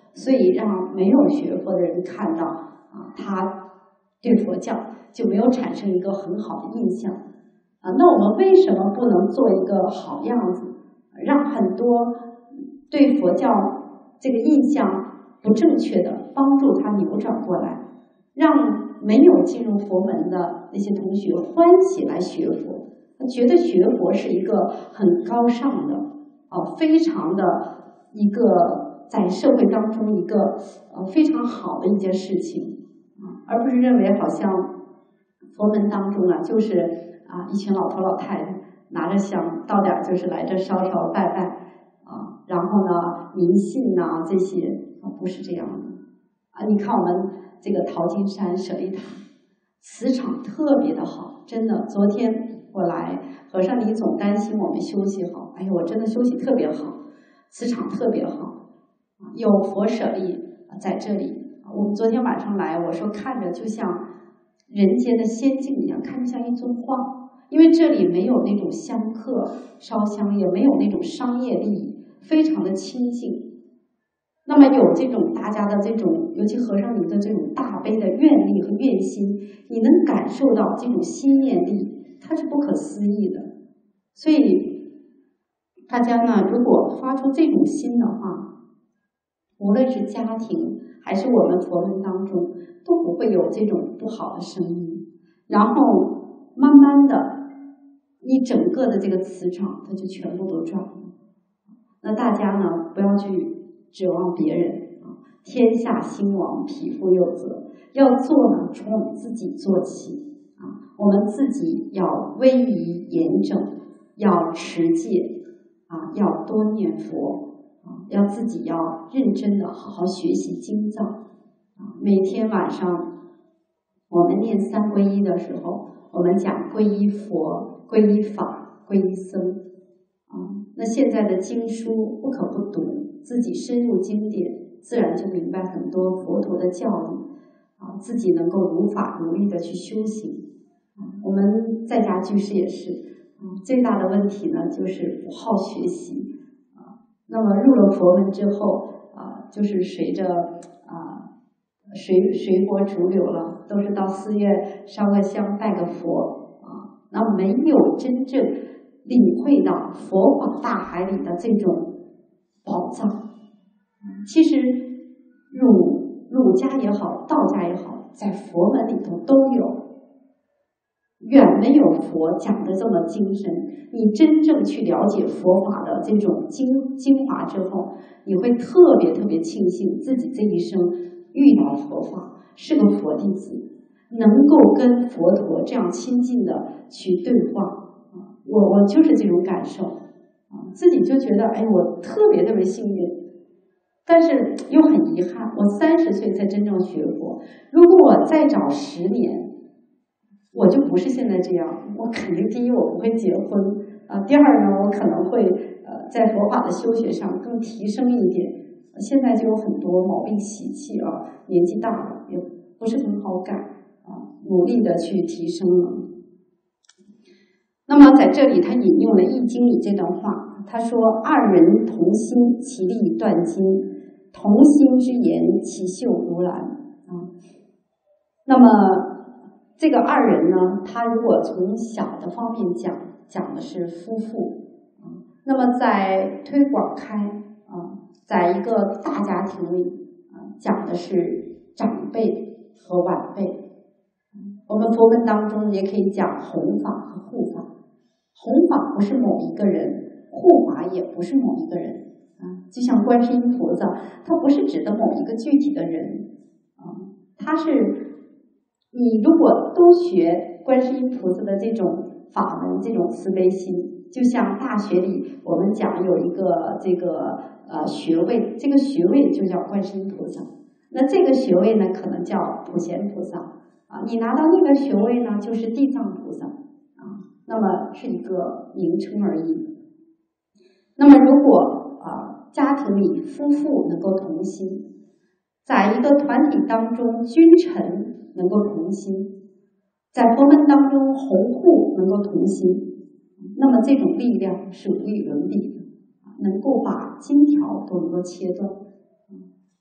所以让没有学佛的人看到啊，他对佛教就没有产生一个很好的印象啊。那我们为什么不能做一个好样子，让很多对佛教这个印象不正确的帮助他扭转过来，让没有进入佛门的那些同学欢喜来学佛，觉得学佛是一个很高尚的非常的一个在社会当中一个非常好的一件事情而不是认为好像佛门当中啊就是一群老头老太太拿着香到点就是来这烧烧拜拜然后呢迷信啊这些不是这样的你看我们这个陶金山舍利塔磁场特别的好，真的。昨天我来，和尚你总担心我们休息好，哎呀，我真的休息特别好，磁场特别好，有佛舍利在这里。我们昨天晚上来，我说看着就像人间的仙境一样，看着像一尊画，因为这里没有那种香客烧香，也没有那种商业利益，非常的清净。那么有这种大家的这种，尤其和尚你的这种大悲的愿力和愿心，你能感受到这种心念力，它是不可思议的。所以大家呢，如果发出这种心的话，无论是家庭还是我们佛门当中，都不会有这种不好的声音。然后慢慢的，你整个的这个磁场，它就全部都转了。那大家呢，不要去指望别人天下兴亡，匹夫有责。要做呢，从我们自己做起我们自己要威仪严正，要持戒要多念佛要自己要认真的好好学习经藏每天晚上我们念三皈依的时候，我们讲皈依佛、皈依法、皈依僧那现在的经书不可不读，自己深入经典，自然就明白很多佛陀的教理自己能够如法如律的去修行我们在家居士也是最大的问题呢，就是不好学习那么入了佛门之后就是随着随波逐流了，都是到寺院烧个香拜个佛那没有真正领会到佛法大海里的这种宝藏。其实儒家也好，道家也好，在佛门里头都有，远没有佛讲的这么精深。你真正去了解佛法的这种精华之后，你会特别特别庆幸自己这一生遇到佛法，是个佛弟子，能够跟佛陀这样亲近的去对话我就是这种感受自己就觉得哎，我特别特别幸运，但是又很遗憾，我30岁才真正学佛。如果我再找10年，我就不是现在这样。我肯定第一我不会结婚第二呢，我可能会在佛法的修学上更提升一点。现在就有很多毛病习气年纪大了也不是很好改努力的去提升了。那么在这里他引用了《易经》里这段话，他说二人同心，其利断金，同心之言，其秀如兰那么这个二人呢，他如果从小的方面讲的是夫妇那么在推广开在一个大家庭里讲的是长辈和晚辈。我们佛门当中也可以讲弘法和护法。弘法不是某一个人，护法也不是某一个人就像观世音菩萨，他不是指的某一个具体的人他是你如果都学观世音菩萨的这种法门，这种慈悲心，就像大学里我们讲有一个这个学位，这个学位就叫观世音菩萨，那这个学位呢可能叫普贤菩萨你拿到那个学位呢就是地藏菩萨那么是一个名称而已。那么如果家庭里夫妇能够同心，在一个团体当中君臣能够同心，在佛门当中弘护能够同心，那么这种力量是无与伦比的能够把金条都能够切断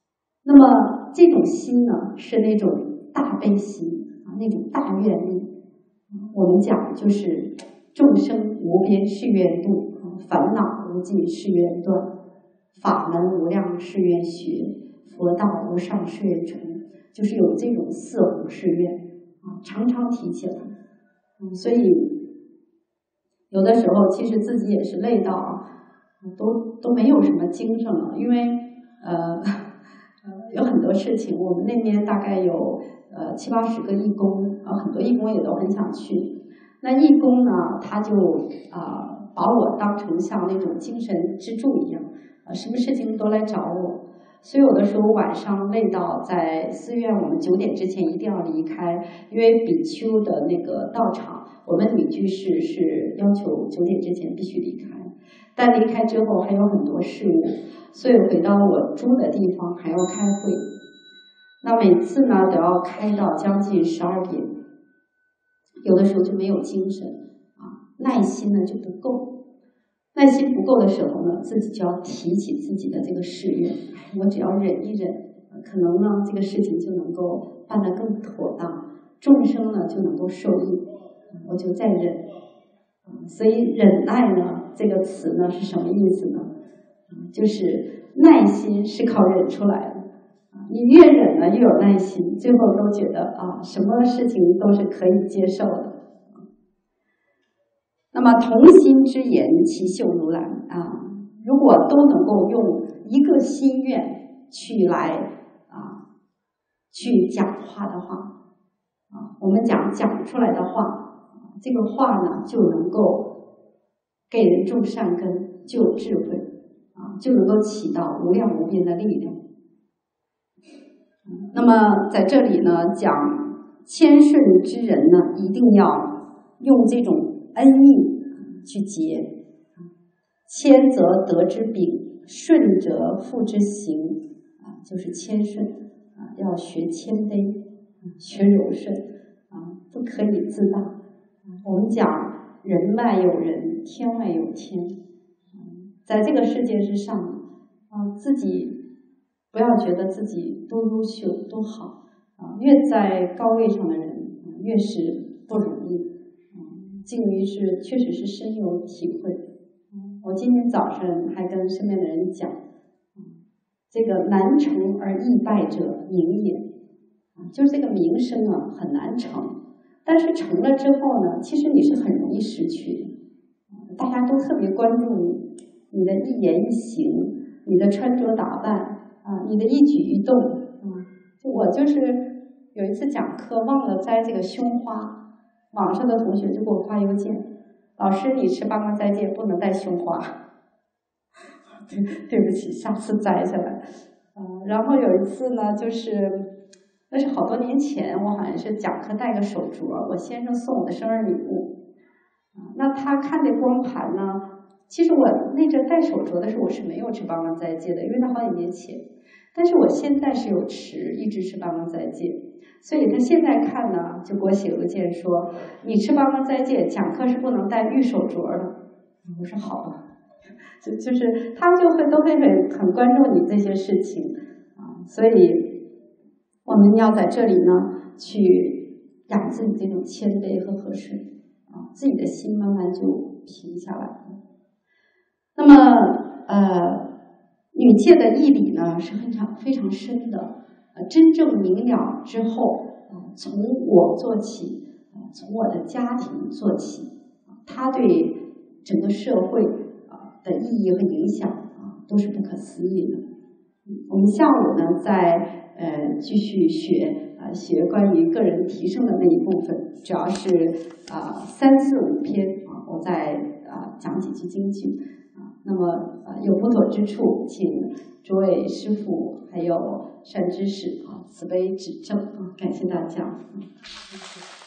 那么这种心呢，是那种大悲心啊，那种大愿力。我们讲就是众生无边誓愿度，烦恼无尽誓愿断，法门无量誓愿学，佛道无上誓愿成，就是有这种四弘誓愿啊，常常提起来。所以有的时候其实自己也是累到啊，都没有什么精神了，因为有很多事情，我们那边大概有70-80个义工啊，很多义工也都很想去。那义工呢，他就把我当成像那种精神支柱一样，什么事情都来找我。所以有的时候晚上累到在寺院，我们9点之前一定要离开，因为比丘的那个道场，我们女居士是要求9点之前必须离开，但离开之后还有很多事务，所以回到我住的地方还要开会。那每次呢都要开到将近12点，有的时候就没有精神啊，耐心呢就不够。耐心不够的时候呢，自己就要提起自己的这个誓愿，我只要忍一忍，可能呢这个事情就能够办得更妥当，众生呢就能够受益，我就再忍。所以忍耐呢这个词呢是什么意思呢？就是耐心是靠忍出来的，你越忍呢越有耐心，最后都觉得什么事情都是可以接受的。那么同心之言，其秀如兰啊！如果都能够用一个心愿去讲话的话我们讲出来的话，这个话呢就能够给人种善根，就有智慧就能够起到无量无边的力量。那么在这里呢，讲谦顺之人呢，一定要用这种恩义去结，谦则德之秉，顺则父之行就是谦顺要学谦卑，学柔顺不可以自大。我们讲人外有人，天外有天，在这个世界之上自己不要觉得自己多优秀多好越在高位上的人越是不容易。静瑜是确实是深有体会。我今天早上还跟身边的人讲，这个难成而易败者名也，就是这个名声很难成，但是成了之后呢，其实你是很容易失去的。大家都特别关注你的一言一行，你的穿着打扮你的一举一动我就是有一次讲课忘了摘这个胸花，网上的同学就给我发邮件，老师你持八关斋戒不能带胸花对不起，下次摘下来然后有一次呢，就是那是好多年前，我好像是讲课带个手镯，我先生送我的生日礼物那他看这光盘呢，其实我那阵戴手镯的时候我是没有持八关斋戒的，因为那好几年前，但是我现在是有持，一直持八关斋戒，所以他现在看呢，就给我写邮件说，你持八关斋戒，讲课是不能戴玉手镯的。我说好吧，就是他就会都会很关注你这些事情所以我们要在这里呢去养自己这种谦卑和和顺自己的心慢慢就平下来了。那么女戒的义理呢是非常深的真正明了之后从我做起从我的家庭做起它对整个社会的意义和影响都是不可思议的。我们下午呢再继续学关于个人提升的那一部分，主要是3、4、5篇我再讲几句经句那么有不妥之处，请诸位师父还有善知识慈悲指正感谢大家。